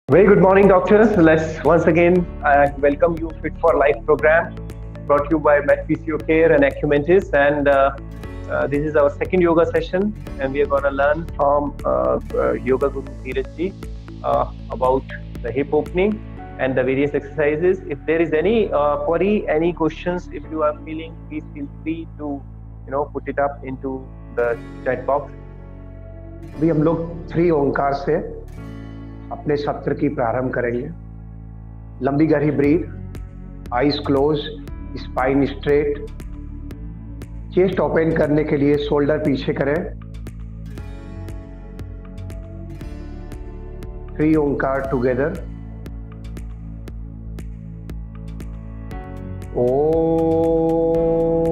Very good morning, doctors. Let's once again welcome you Fit for Life program brought to you by MedPCO Care and Acumentis. And this is our second yoga session, and we are going to learn from Yoga Guru Dheeraj ji about the hip opening and the various exercises. If there is any query, any questions, if you are feeling, please feel free to put it up into the chat box. अभी हम लोग 3 ओंकार से अपने सत्र की प्रारंभ करेंगे। लंबी गहरी breath, eyes close, spine straight. Chest open करने के लिए शोल्डर पीछे करें। 3 ओंकार टुगेदर। ओ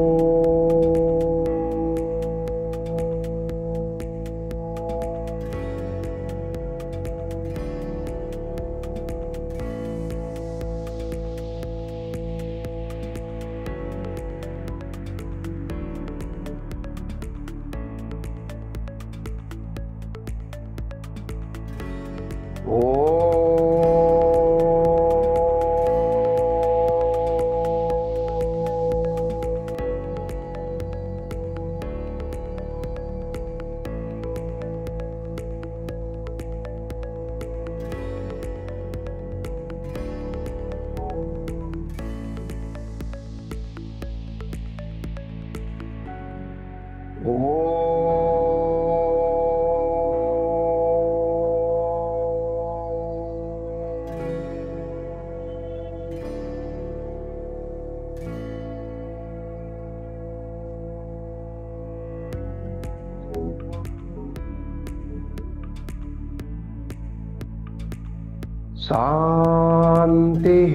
शांति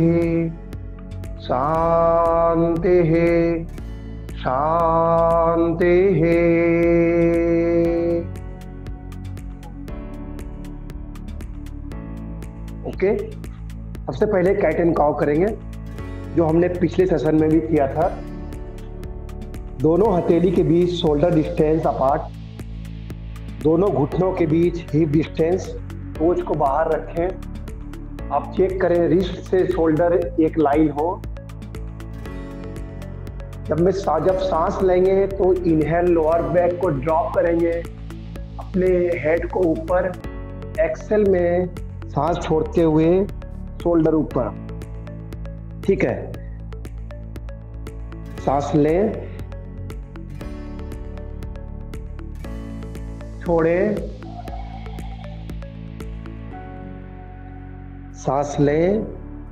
शांति शांति। ओके, सबसे पहले कैट एंड काउ करेंगे, जो हमने पिछले सेशन में भी किया था। दोनों हथेली के बीच शोल्डर डिस्टेंस अपार्ट, दोनों घुटनों के बीच हिप डिस्टेंस, टोज को बाहर रखें। आप चेक करें रिस्ट से शोल्डर एक लाइन हो। जब सांस लेंगे तो इनहेल लोअर बैक को ड्रॉप करेंगे, अपने हेड को ऊपर। एक्सेल में सांस छोड़ते हुए शोल्डर ऊपर। ठीक है, सांस लें, छोड़ें, सांस लें,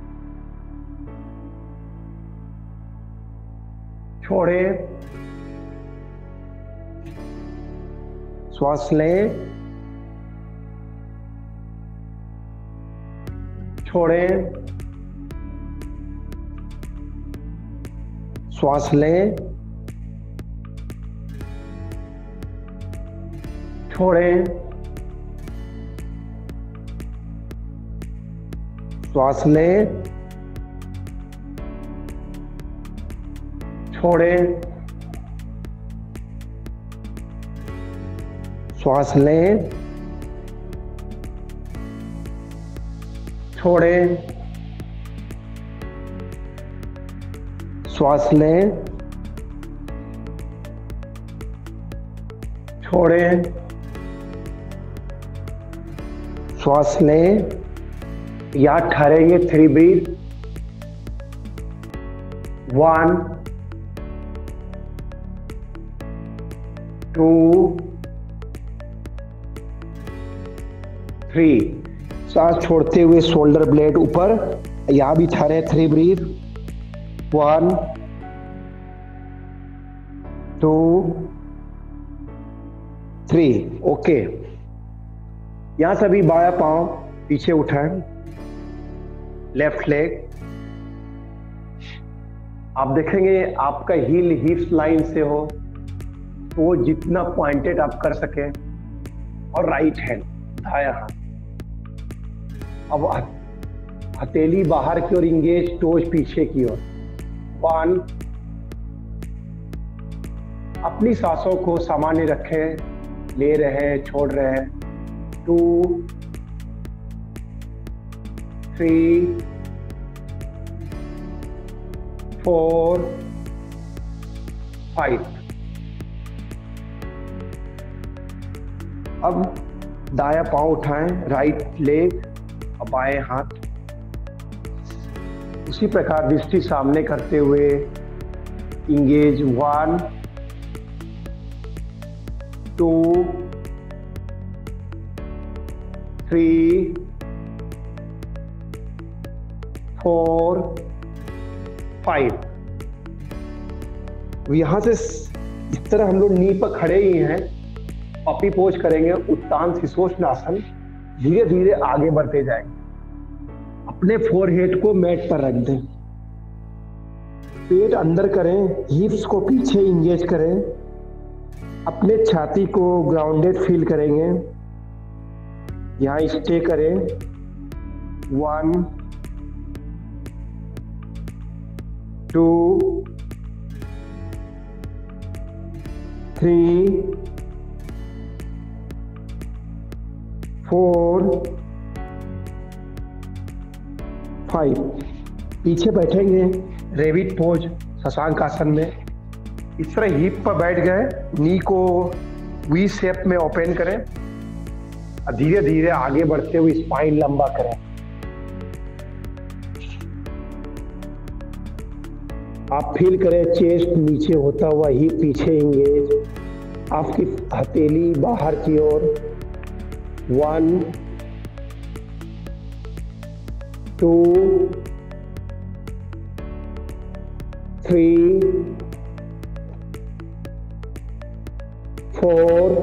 छोड़ें, श्वास लें, छोड़ें, श्वास लें, छोड़ें, श्वास लें, छोड़ें, श्वास लें, छोड़ें, श्वास लें, छोड़ें, श्वास लें। या ठहरेंगे। 3 ब्रीथ। 1 2 3। सांस छोड़ते हुए शोल्डर ब्लेड ऊपर। यहां भी ठहरे। 3 ब्रीथ। 1 2 3। ओके, यहां से भी बायां पांव पीछे उठाएं, लेफ्ट लेग। आप देखेंगे आपका हील हिप्स लाइन से हो तो जितना पॉइंटेड आप कर सके। और राइट हैंड, दायां हाथ। अब हथेली बाहर की ओर इंगेज, टोज पीछे की ओर। 1। अपनी सांसों को सामान्य रखें, ले रहे हैं, छोड़ रहे हैं। 2 3 4 5। अब दायां पांव उठाएं, राइट लेग और बाएं हाथ उसी प्रकार दृष्टि सामने करते हुए इंगेज 1 2 3 4 5। यहां से इस तरह हम लोग नी पर खड़े ही हैं, पपी पोज करेंगे, उत्तान शीर्षोत्तानासन। धीरे धीरे आगे बढ़ते जाएंगे, अपने फोरहेड को मैट पर रख दें, पेट अंदर करें, हिप्स को पीछे इंगेज करें, अपने छाती को ग्राउंडेड फील करेंगे। यहां स्टे करें 1 2 3 4 5। पीछे बैठेंगे रेविट पोज शशांक आसन में। इस तरह हिप पर बैठ गए, नी को वी शेप में ओपन करें और धीरे धीरे आगे बढ़ते हुए स्पाइन लंबा करें। आप फील करें चेस्ट नीचे होता हुआ, हिप पीछे इंगेज, आपकी हथेली बाहर की ओर। 1 2 3 4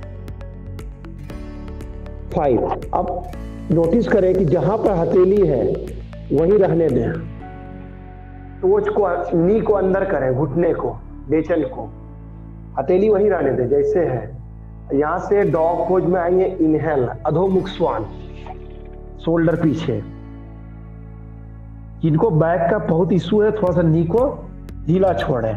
5। अब नोटिस करें कि जहां पर हथेली है वहीं रहने दें, टोच को, नी को अंदर करें, घुटने को, बेचन को, हथेली वहीं रहने दें जैसे है। यहां से डॉग पोज में आएंगे, इनहेल, अधोमुख श्वान, शोल्डर पीछे। जिनको बैक का बहुत इशू है, थोड़ा सा नी को ढीला छोड़ें,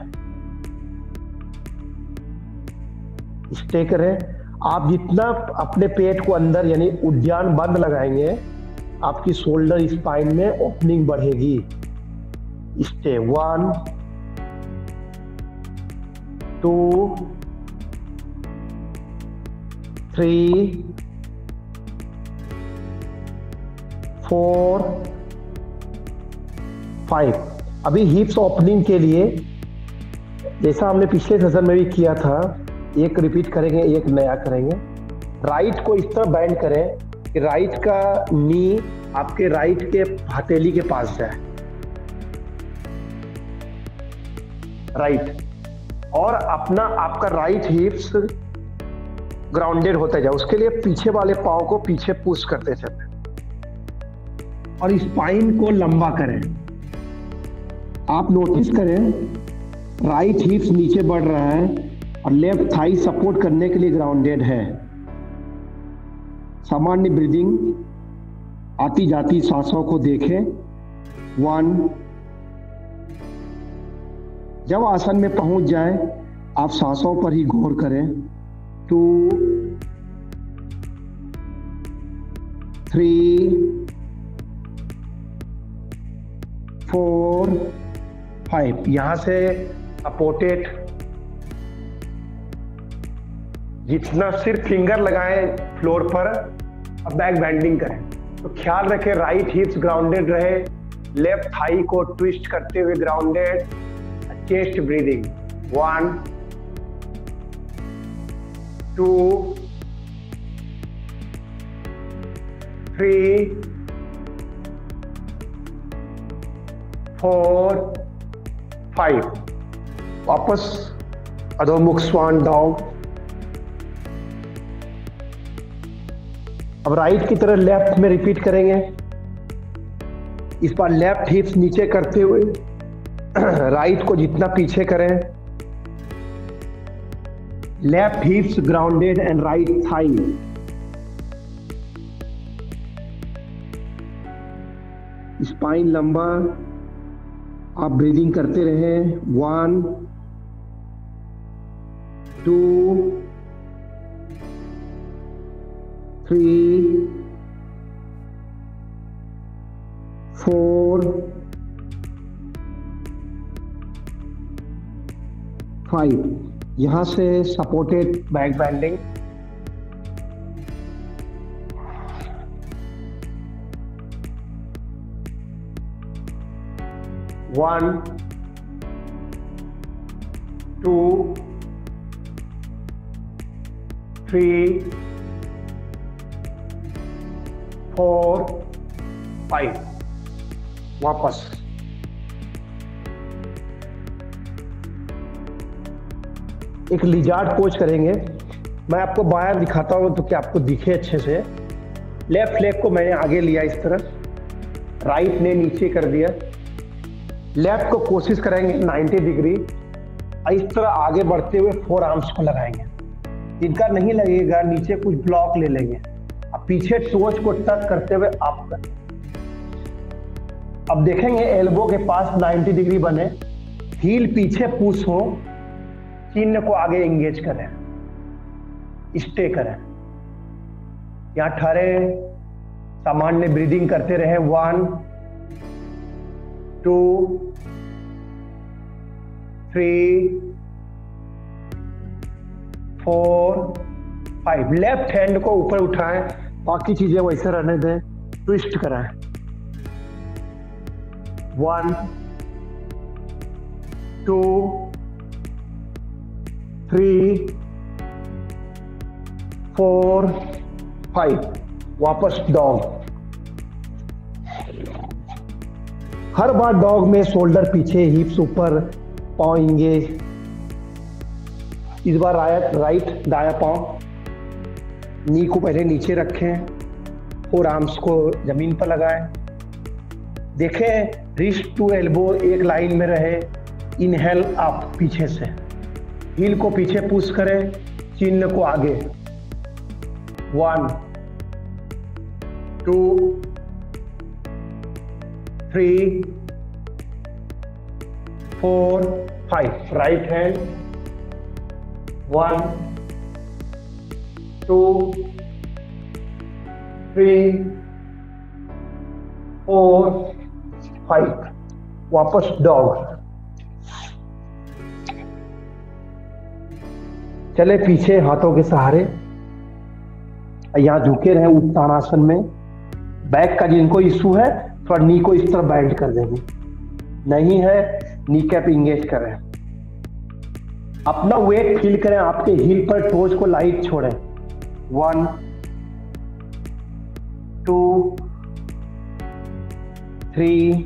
स्टे करें। आप जितना अपने पेट को अंदर यानी उद्यान बंद लगाएंगे, आपकी शोल्डर स्पाइन में ओपनिंग बढ़ेगी। स्टे 1 2 3 4 5। अभी हिप्स ओपनिंग के लिए जैसा हमने पिछले सेशन में भी किया था, एक रिपीट करेंगे, एक नया करेंगे। राइट को इस तरह बैंड करें कि राइट का नी आपके राइट के हथेली के पास जाए, राइट, और अपना आपका राइट हिप्स ग्राउंडेड होते जाए। उसके लिए पीछे वाले पांव को पीछे पुश करते चले और स्पाइन को लंबा करें। आप नोटिस करें राइट हिप्स नीचे बढ़ रहा है और लेफ्ट थाई सपोर्ट करने के लिए ग्राउंडेड है। सामान्य ब्रीदिंग, आती जाती सांसों को देखें। 1। जब आसन में पहुंच जाए आप सांसों पर ही गौर करें। 2 3 4 5। यहां से सपोर्टेड, जितना सिर्फ फिंगर लगाएं फ्लोर पर और बैक बेंडिंग करें। तो ख्याल रखें राइट हिप्स ग्राउंडेड रहे, लेफ्ट थाई को ट्विस्ट करते हुए ग्राउंडेड, चेस्ट ब्रीदिंग। 1 2 3 4 5। वापस अधोमुख स्वान डॉग। अब राइट की तरह लेफ्ट में रिपीट करेंगे। इस बार लेफ्ट हिप्स नीचे करते हुए राइट को जितना पीछे करें, left hips grounded and right thigh. Spine लंबा, आप ब्रीदिंग करते रहें। 1 2 3 4 5। यहां से सपोर्टेड बैक बेंडिंग, 1 2 3 4 5। वापस एक लिजार्ड पोज करेंगे। मैं आपको बायां दिखाता हूं तो कि आपको दिखे अच्छे से। लेफ्ट लेग को मैंने आगे लिया इस तरह, राइट ने नीचे कर दिया। लेफ्ट को कोशिश करेंगे 90 डिग्री, इस तरह आगे बढ़ते हुए 4 आर्म्स को लगाएंगे। जिनका नहीं लगेगा नीचे कुछ ब्लॉक ले लेंगे। अब पीछे टोज को टच करते हुए अप कर। अब देखेंगे एल्बो के पास 90 डिग्री बने, हील पीछे पुश हो, चिन्ह को आगे एंगेज करें, स्टे करें। यहां ठहरे, सामान्य ब्रीदिंग करते रहे। 1 2 3 4 5। लेफ्ट हैंड को ऊपर उठाएं, बाकी चीजें वैसे रहने दें, ट्विस्ट कराएं। 1 2 3 4 5। वापस डॉग। हर बार डॉग में शोल्डर पीछे, हिप्स ऊपर, पांव एंगेज। इस बार राइट दाया पांव, नी को पहले नीचे रखें, 4 आर्म्स को जमीन पर लगाएं। देखें रिस्ट टू एल्बो एक लाइन में रहे। इनहेल अप पीछे से, हील को पीछे पुश करें, चिन्ह को आगे। 1 2 3 4 5। Right hand 1 2 3 4 5। वापस डॉग। चले पीछे हाथों के सहारे, यहां झुके रहे उत्तानासन में। बैक का जिनको इशू है थोड़ा नी को इस तरह बेंड कर देंगे, नहीं है नी कैप इंगेज करें। अपना वेट फील करें, आपके हील पर टोज को लाइट छोड़ें। 1 2 3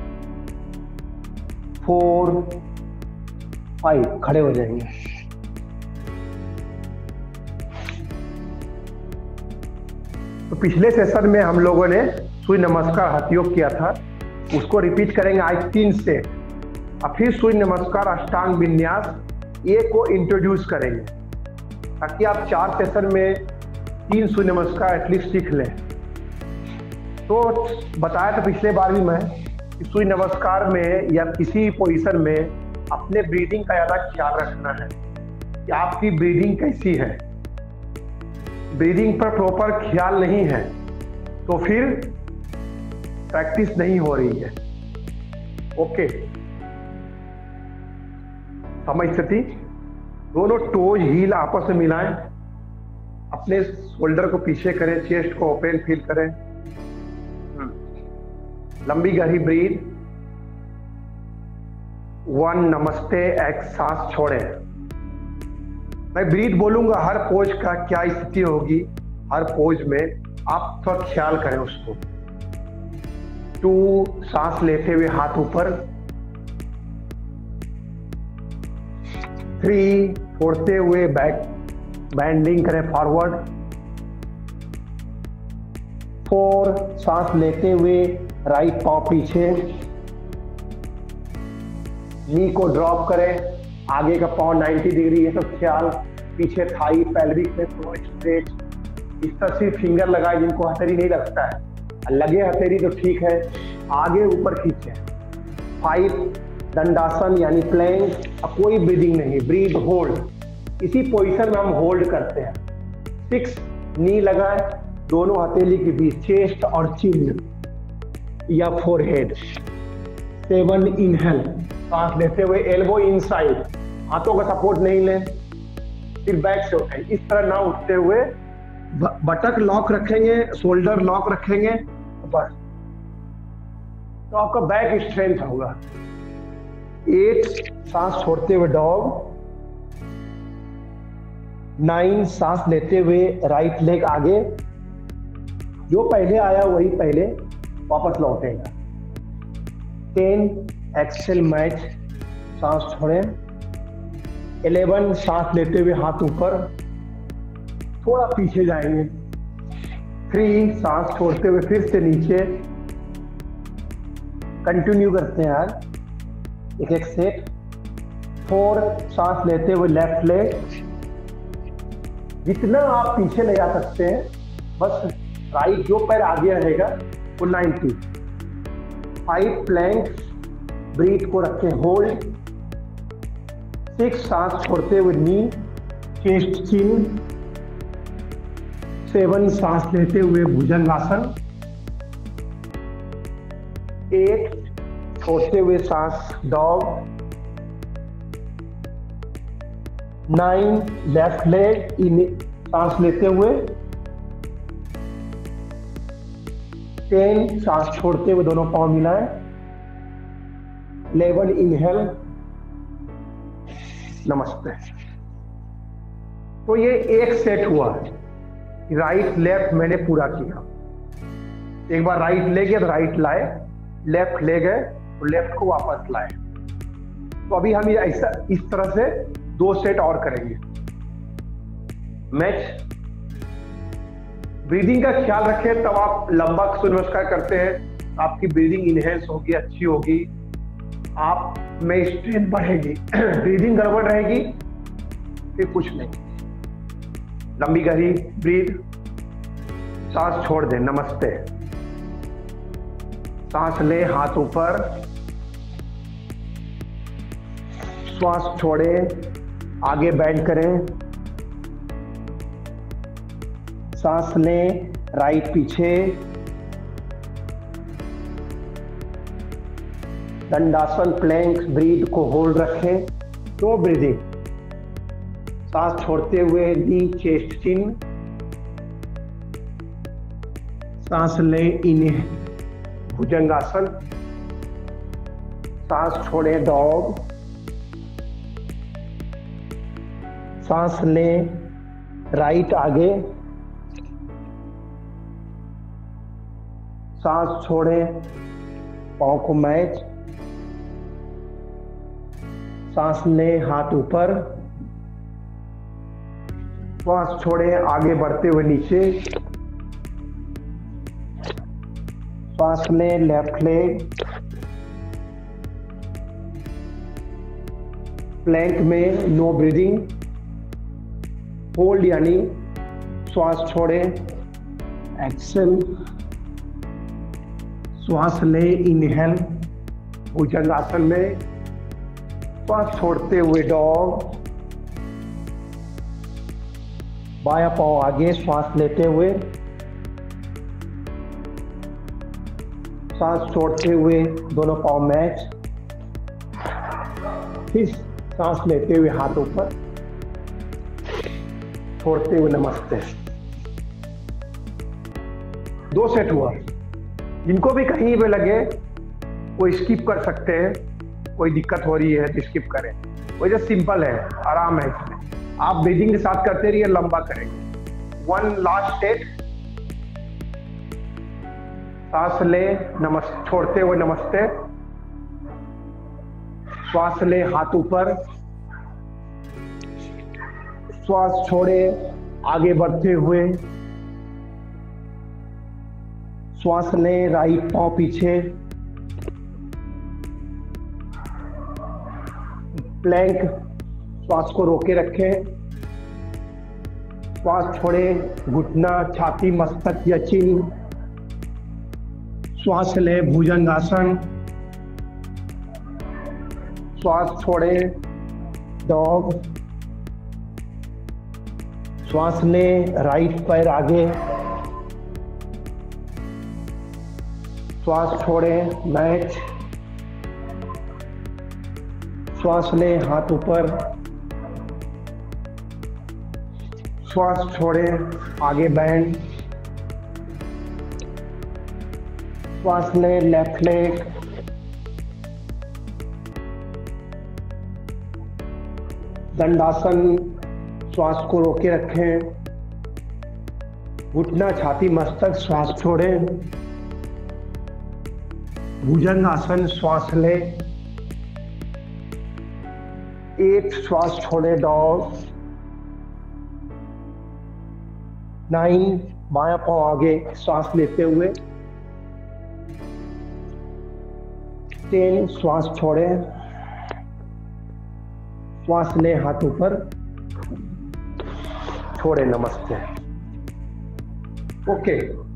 4 5। खड़े हो जाएंगे। तो पिछले सेशन में हम लोगों ने सूर्य नमस्कार हठ योग किया था, उसको रिपीट करेंगे आज 3 सेट। अब फिर सूर्य नमस्कार अष्टांग विन्यास ये को इंट्रोड्यूस करेंगे, ताकि आप 4 सेशन में 3 सूर्य नमस्कार एटलीस्ट सीख लें। तो बताया था पिछले बार भी मैं कि सूर्य नमस्कार में या किसी पोजीशन में अपने ब्रीदिंग का ज़्यादा ख्याल रखना है कि आपकी ब्रीदिंग कैसी है। ब्रीदिंग पर प्रॉपर ख्याल नहीं है तो फिर प्रैक्टिस नहीं हो रही है। ओके, समझ स्थिति। दोनों टोज हील आपस में मिलाएं, अपने शोल्डर को पीछे करें, चेस्ट को ओपन फील करें। लंबी गहरी ब्रीथ। 1 नमस्ते, एक सांस छोड़ें। मैं ब्रीथ बोलूंगा, हर पोज का क्या स्थिति होगी, हर पोज में आप थोड़ा ख्याल करें उसको। 2 सांस लेते हुए हाथ ऊपर। 3 छोड़ते हुए बैक बेंडिंग करें फॉरवर्ड। 4 सांस लेते हुए राइट पांव पीछे, नी को ड्रॉप करें, आगे का पांव 90 डिग्री, ये सब ख्याल। पीछे थाई पेल्विक में थोड़ा स्ट्रेच। इस तरह से फिंगर लगाए जिनको हथेली नहीं लगता है, लगे हथेली तो ठीक है, आगे ऊपर खींचे। 5 दंडासन यानी प्लैंक। अब कोई ब्रीदिंग नहीं, ब्रीथ होल्ड, इसी पोजीशन में हम होल्ड करते हैं। 6 नी लगाए दोनों हथेली के बीच, चेस्ट और चिन। या फोरहेड। 7 इनहेल, सांस लेते हुए एल्बो इनसाइड, हाथों का सपोर्ट नहीं लें, फिर बैक से उठें। इस तरह ना उठते हुए बटक लॉक रखेंगे, शोल्डर लॉक रखेंगे, बस, तो आपका बैक स्ट्रेंथ होगा। 8 सांस छोड़ते हुए डॉग। 9 सांस लेते हुए राइट लेग आगे, जो पहले आया वही पहले वापस लौटेगा। 10 एक्सेल मैच, सांस छोड़ें। 11 सांस लेते हुए हाथ ऊपर, थोड़ा पीछे जाएंगे। 3 सांस छोड़ते हुए फिर से नीचे, कंटिन्यू करते हैं यार, एक सेट। 4 सांस लेते हुए लेफ्ट लेग, जितना आप पीछे ले जा सकते हैं, बस राइट जो पैर आगे रहेगा वो 90। 5 प्लैंक, ब्रीथ को रखें होल्ड। 6 सांस छोड़ते हुए नी, चेस्ट चिन। 7 सांस लेते हुए भुजंगासन। 8 छोड़ते हुए सांस डॉग। 9 लेफ्ट लेग इन, सांस लेते हुए। 10 सांस छोड़ते हुए दोनों पांव मिलाएं। 11 इनहेल, नमस्ते। तो ये एक सेट हुआ, राइट लेफ्ट मैंने पूरा किया। एक बार राइट लेग है तो राइट लाए, लेफ्ट लेग है तो लेफ्ट को वापस लाए। तो अभी हम ये ऐसा इस तरह से 2 सेट और करेंगे। मैच ब्रीदिंग का ख्याल रखें, तब आप लंबा सूर्य नमस्कार करते हैं, आपकी ब्रीदिंग इनहेंस होगी, अच्छी होगी, आप में स्ट्रेंथ बढ़ेगी। ब्रीदिंग गड़बड़ रहेगी फिर कुछ नहीं। लंबी गहरी ब्रीद, सांस छोड़ दें, नमस्ते। सांस ले, हाथ ऊपर, श्वास छोड़े, आगे बेंड करें। सांस लें, राइट पीछे, दंडासन प्लैंक, ब्रीथ को होल्ड रखें। 2 ब्रीदिंग, सांस छोड़ते हुए नी चेस्ट चिन। सांस लें, इन भुजंगासन। सांस छोड़ें, डॉग। सांस लें, राइट आगे, सांस छोड़ें, पांव को मैच। सांस लें, हाथ ऊपर, श्वास छोड़ें, आगे बढ़ते हुए नीचे। श्वास लें, लेफ्ट लेग, प्लैंक में नो ब्रीदिंग, होल्ड यानी श्वास छोड़ें, एक्सेल, श्वास लें, इनहेल, भुजंगासन में, श्वास छोड़ते हुए डॉग। बायां पांव आगे, श्वास लेते हुए, सांस छोड़ते हुए दोनों पांव मैच। फिर सांस लेते हुए हाथ ऊपर, छोड़ते हुए नमस्ते। 2 सेट हुआ। जिनको भी कहीं पे लगे वो स्किप कर सकते हैं, कोई दिक्कत हो रही है तो स्किप करें। वो जो सिंपल है, आराम है इसमें, आप ब्रीदिंग के साथ करते रहिए, लंबा करेंगे। 1 लास्ट सेट, सांस ले, नमस्ते, छोड़ते हुए नमस्ते। श्वास ले, हाथ ऊपर, श्वास छोड़े, आगे बढ़ते हुए, श्वास लें, राइट पांव पीछे, प्लैंक, श्वास को रोके रखें। श्वास छोड़े, घुटना, छाती, मस्तक या चिन। श्वास लें, भुजंगासन। श्वास छोड़े, डॉग। श्वास लें, राइट पैर आगे, श्वास छोड़ें, मैच। श्वास लें, हाथ ऊपर। श्वास छोड़ें, आगे बैंड। श्वास लें, लेफ्ट लेग। दंडासन, श्वास को रोके रखें। घुटना, छाती, मस्तक, श्वास छोड़ें। भुजंग आसन, श्वास लें। 8 श्वास छोड़ें, डॉग। 9 बायां पांव आगे, श्वास लेते हुए। 10 श्वास छोड़ें। श्वास लें, हाथ ऊपर, छोड़े, नमस्ते। ओके,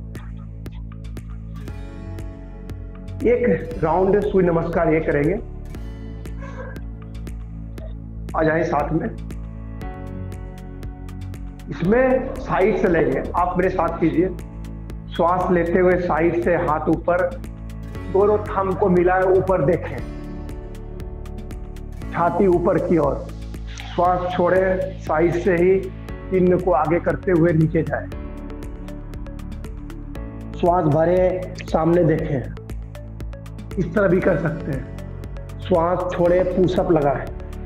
एक राउंड सूर्य नमस्कार ये करेंगे। आ जाए साथ में। इसमें साइड से लेंगे, आप मेरे साथ कीजिए। श्वास लेते हुए साइड से हाथ ऊपर, दोनों थंब को मिलाए, ऊपर देखें, छाती ऊपर की ओर। श्वास छोड़े, साइड से ही चिन्ह को आगे करते हुए नीचे जाए। श्वास भरे, सामने देखें। इस तरह भी कर सकते हैं। श्वास छोड़े, पुशअप लगाएं।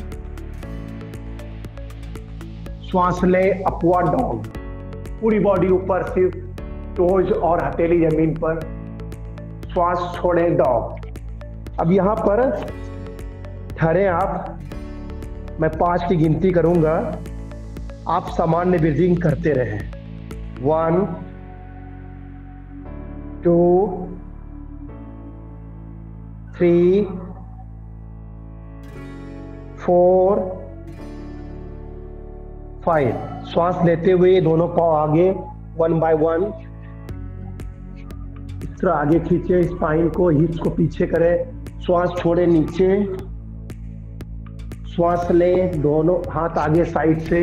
श्वास ले, अपवर्ड डॉग। पूरी बॉडी ऊपर, सिर्फ टोज और हथेली जमीन पर। श्वास छोड़े, डॉग। अब यहां पर ठहरे आप। मैं 5 की गिनती करूंगा, आप सामान्य ब्रीदिंग करते रहें। 1 2 3 4 5। श्वास लेते हुए दोनों पांव आगे, 1 बाय 1। इस तरह आगे खींचे, स्पाइन को, हिप्स को पीछे करें। श्वास छोड़े, नीचे। श्वास लें, दोनों हाथ आगे साइड से,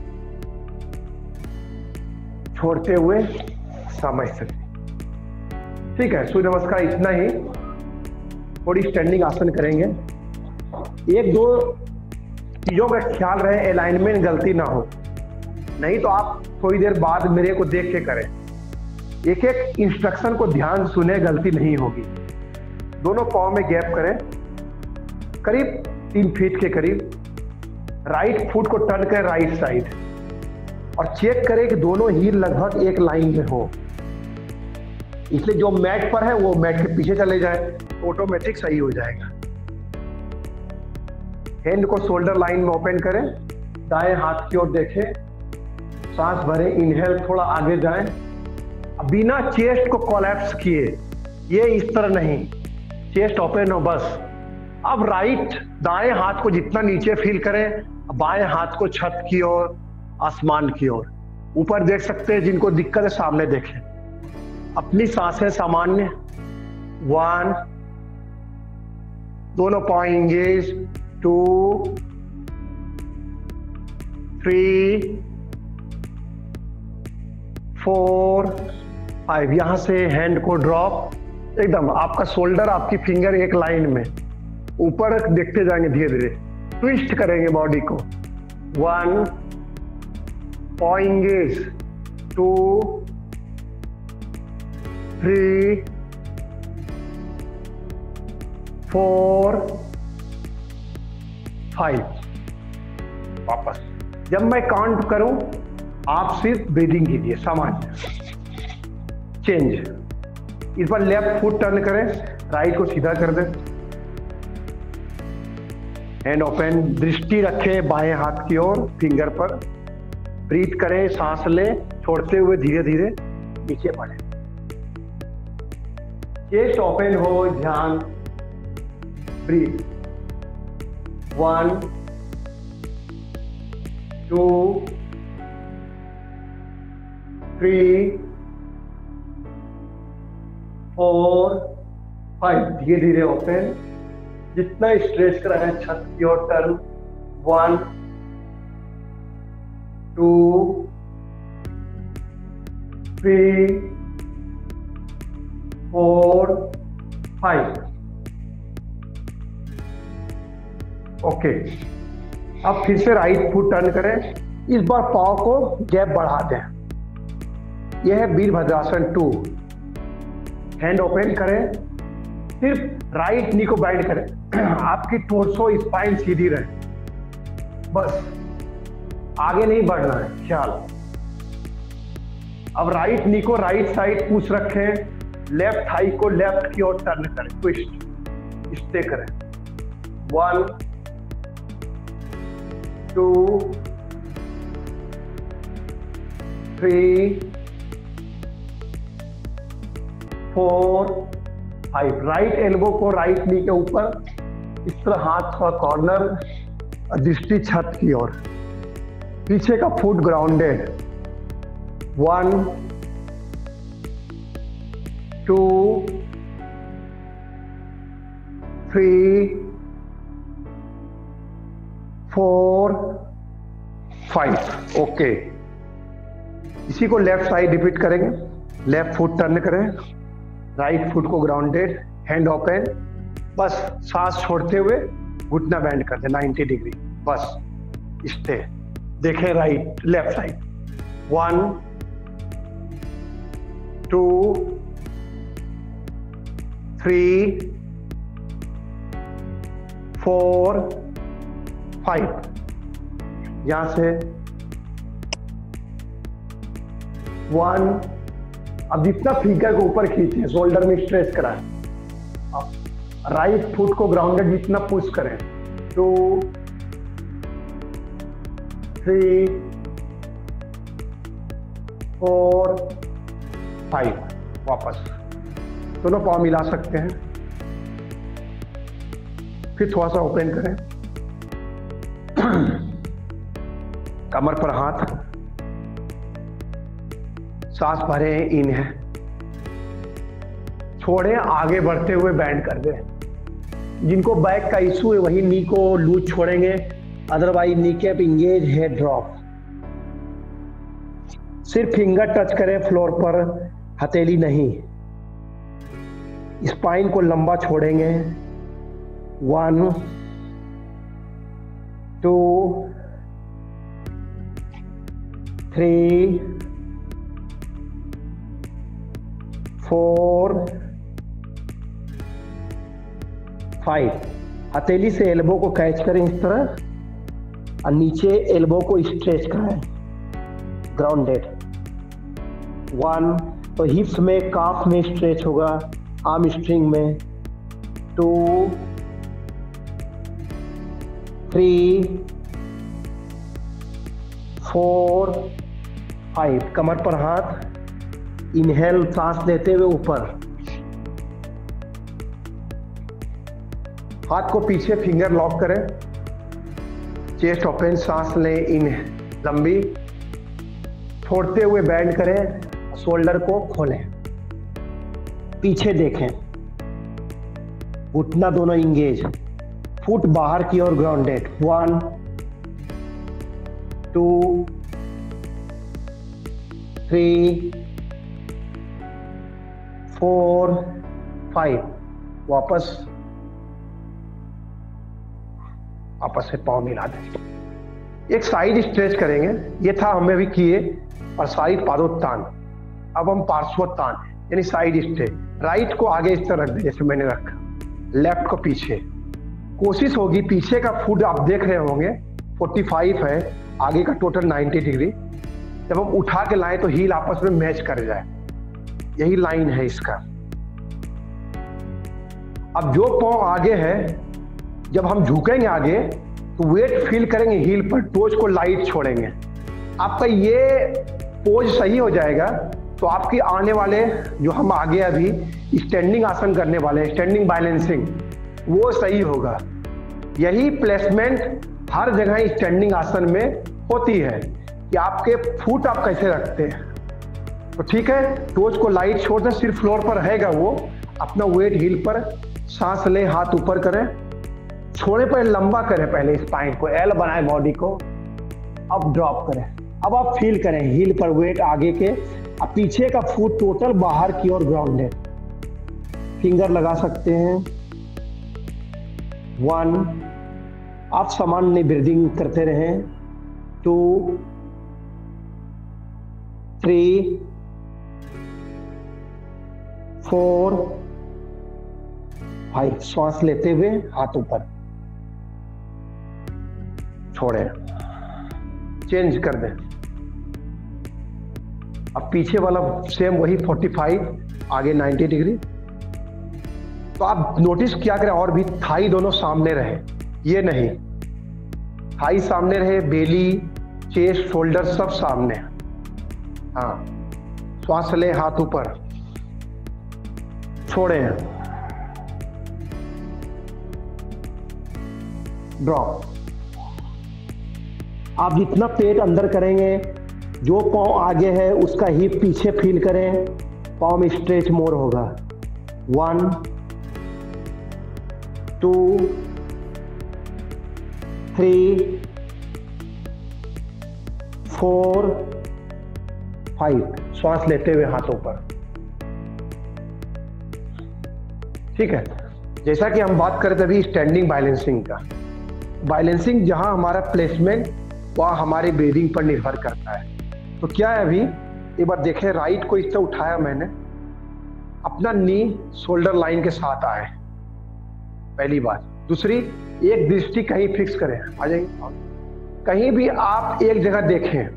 छोड़ते हुए समझ सकते। ठीक है, सूर्य नमस्कार इतना ही। थोड़ी स्टैंडिंग आसन करेंगे। 1-2 चीजों का ख्याल रहे, अलाइनमेंट गलती ना हो, नहीं तो आप थोड़ी देर बाद मेरे को देख के करें। एक एक इंस्ट्रक्शन को ध्यान सुने, गलती नहीं होगी। दोनों पाँव में गैप करें, करीब 3 फीट के करीब। राइट फुट को टर्न करें राइट साइड, और चेक करें कि दोनों हील लगभग एक लाइन में हो। इसलिए जो मैट पर है वो मैट के पीछे चले जाए, तो ऑटोमेटिक सही हो जाएगा। हैंड को शोल्डर लाइन में ओपन करें, दाएं हाथ की ओर देखें। सांस भरें, इनहेल, थोड़ा आगे जाएं। बिना चेस्ट को कोलैप्स किए, ये इस तरह नहीं, चेस्ट ओपन हो बस। अब राइट दाएं हाथ को जितना नीचे फील करें, बाएं हाथ को छत की ओर, आसमान की ओर। ऊपर देख सकते हैं, जिनको दिक्कत है सामने देखें। अपनी सांसें सामान्य। 1 दोनों पांव एंगेज। 2 3 4 5। यहां से हैंड को ड्रॉप, एकदम आपका शोल्डर, आपकी फिंगर एक लाइन में ऊपर देखते जाएंगे, धीरे धीरे ट्विस्ट करेंगे बॉडी को। 1 पांव एंगेज। 2 3 4 5। वापस। जब मैं काउंट करूं, आप सिर्फ ब्रीदिंग कीजिए, सामान्य। चेंज। इस बार लेफ्ट फुट टर्न करें, राइट को सीधा कर दें। हैंड ओपन, दृष्टि रखें बाएं हाथ की ओर, फिंगर पर। ब्रीथ करें, सांस लें, छोड़ते हुए धीरे धीरे नीचे बढ़े। चेस्ट ओपन हो, ध्यान। ब्रीथ। 1 2 3 4 5। धीरे धीरे ओपन, जितना स्ट्रेच करा है छत की ओर टर्न। 1 2 3 4 5। ओके, अब फिर से राइट फुट टर्न करें। इस बार पाँव को गैप बढ़ा दें। यह है वीरभद्रासन 2। हैंड ओपन करें, सिर्फ राइट नी को बेंड करें। आपकी टोर्सो स्पाइन सीधी रहे, बस आगे नहीं बढ़ना है, ख्याल। अब राइट नी को राइट साइड पुश रखें, लेफ्ट थाई को लेफ्ट की ओर टर्न करें, ट्विस्ट स्टे करें। 1 2 3 4 5। राइट एल्बो को राइट नी के ऊपर, इस तरह हाथ थोड़ा कॉर्नर, दृष्टि छत की ओर, पीछे का फुट ग्राउंडेड। 1 2 3 4 5। ओके, इसी को लेफ्ट साइड रिपीट करेंगे। लेफ्ट फुट टर्न करें, राइट फुट को ग्राउंडेड, हैंड ओपन, बस सांस छोड़ते हुए घुटना बैंड कर दे 90 डिग्री, बस स्टे। देखें राइट लेफ्ट साइड। 1 2 3 4 5। यहां से 1। अब जितना फिंगर को ऊपर खींचे, शोल्डर में स्ट्रेच कराएं। अब राइट फुट को ग्राउंडेड जितना पुश करें। 2 3 4 5। वापस दोनों पाँव मिला सकते हैं, फिर थोड़ा सा ओपन करें। कमर पर हाथ, सांस भरें, इन है, छोड़ें, आगे बढ़ते हुए बैंड कर दें। जिनको बैक का इशू है वही नी को लूज छोड़ेंगे, otherwise knee cap engage, head drop. सिर्फ फिंगर टच करें फ्लोर पर, हथेली नहीं। स्पाइन को लंबा छोड़ेंगे। 1 2 3 4 5। हथेली से एल्बो को कैच करें इस तरह, और नीचे एल्बो को स्ट्रेच कराएं, ग्राउंडेड। 1 तो हिप्स में, काफ में स्ट्रेच होगा, आर्म स्ट्रिंग में। 2 3 4 5। कमर पर हाथ, इनहेल सांस लेते हुए ऊपर, हाथ को पीछे फिंगर लॉक करें, चेस्ट ओपन, सांस लें, इन लंबी, छोड़ते हुए बैंड करें, शोल्डर को खोलें, पीछे देखें, घुटना दोनों इंगेज, फुट बाहर की ओर ग्राउंडेड। 1 2 3 4 5। वापस आपस से पाँव मिला दें। एक साइड स्ट्रेच करेंगे, ये था हमें भी किए, और साइड पादोत्तान। अब हम पार्श्वोत्तान यानी साइड स्ट्रेच। राइट को आगे इस तरह रख दें जैसे मैंने रखा, लेफ्ट को पीछे। कोशिश होगी पीछे का फुट आप देख रहे होंगे 45 है, आगे का टोटल 90 डिग्री। जब हम उठा के लाएं तो हील आपस में मैच कर जाए, यही लाइन है इसका। अब जो पाँव आगे है, जब हम झुकेंगे आगे तो वेट फील करेंगे हील पर, टोज को लाइट छोड़ेंगे। आपका ये पोज सही हो जाएगा तो आपकी आने वाले जो हम आगे अभी स्टैंडिंग आसन करने वाले हैं, स्टैंडिंग बैलेंसिंग, वो सही होगा। यही प्लेसमेंट हर जगह स्टैंडिंग आसन में होती है कि आपके फुट आप कैसे रखते हैं। तो ठीक है, टोज को लाइट छोड़ दें, सिर्फ फ्लोर पर रहेगा वो, अपना वेट हील पर, सांस लें, हाथ ऊपर करें, छोड़े पर लंबा करें, पहले स्पाइन को एल बनाए बॉडी को, अब ड्रॉप करें। अब आप फील करें हील पर वेट आगे के, अब पीछे का फुट टोटल बाहर की ओर ग्राउंडेड। फिंगर लगा सकते हैं। 1, आप सामान्य ब्रीदिंग करते रहें। 2, 3, 4, 5। श्वास लेते हुए हाथ ऊपर, छोड़े, चेंज कर दें। अब पीछे वाला सेम वही 45, आगे 90 डिग्री। तो आप नोटिस क्या करें, और भी थाई दोनों सामने रहे, ये नहीं, थाई सामने रहे, बेली, चेस्ट, शोल्डर सब सामने। हाँ, श्वास लें, हाथ ऊपर, छोड़े, ड्रॉप। आप जितना पेट अंदर करेंगे, जो पाँव आगे है उसका हिप पीछे फील करें, पाँव में स्ट्रेच मोर होगा। 1, 2, 3, 4, 5। श्वास लेते हुए हाथों पर। ठीक है, जैसा कि हम बात करते अभी स्टैंडिंग बैलेंसिंग का। बैलेंसिंग जहां हमारा प्लेसमेंट, वह हमारी ब्रीदिंग पर निर्भर करता है। तो क्या है, अभी एक बार देखें, राइट को इस तरह उठाया मैंने, अपना नी शोल्डर लाइन के साथ आए, पहली बात। दूसरी, एक दृष्टि कहीं फिक्स करें, आ जाइए, कहीं भी आप एक जगह देखें,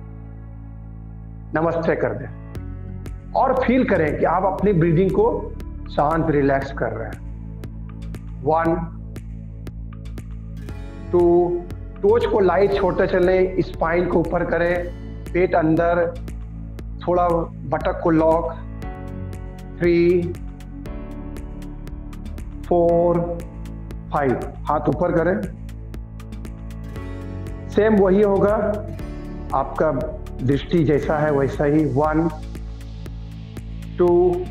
नमस्ते कर दें और फील करें कि आप अपनी ब्रीदिंग को शांत, रिलैक्स कर रहे हैं। 1, 2, टोच को लाइट छोटे चलें, स्पाइन को ऊपर करें, पेट अंदर, थोड़ा बटक को लॉक। 3, 4, 5, हाथ ऊपर करें। सेम वही होगा, आपका दृष्टि जैसा है वैसा ही। 1, 2,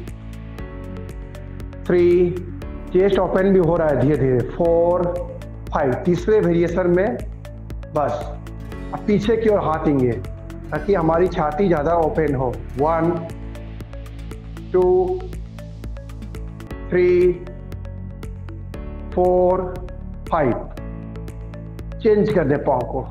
3, चेस्ट ओपन भी हो रहा है धीरे धीरे। 4, 5, तीसरे वेरिएशन में बस अब पीछे की ओर हाथ देंगे ताकि हमारी छाती ज्यादा ओपन हो। 1, 2, 3, 4, 5। चेंज कर दे पाँव को।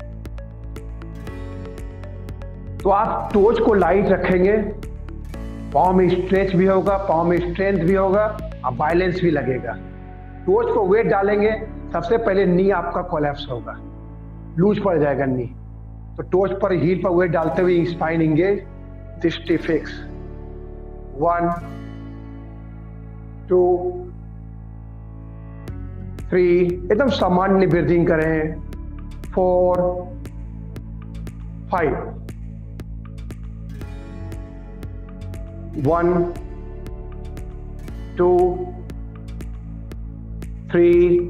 तो आप टोज को लाइट रखेंगे, पाँव में स्ट्रेच भी होगा, पाँव में स्ट्रेंथ भी होगा, और बैलेंस भी लगेगा। टोज को वेट डालेंगे, सबसे पहले नी आपका कोलैप्स होगा, लूज पड़ जाएगा नी। तो टोज पर, हील पर वेट डालते हुए स्पाइन इंगेज, दृष्टि फिक्स। 1, 2, 3, एकदम सामान्य ब्रीदिंग करें। 4, 5। 1, 2, 3,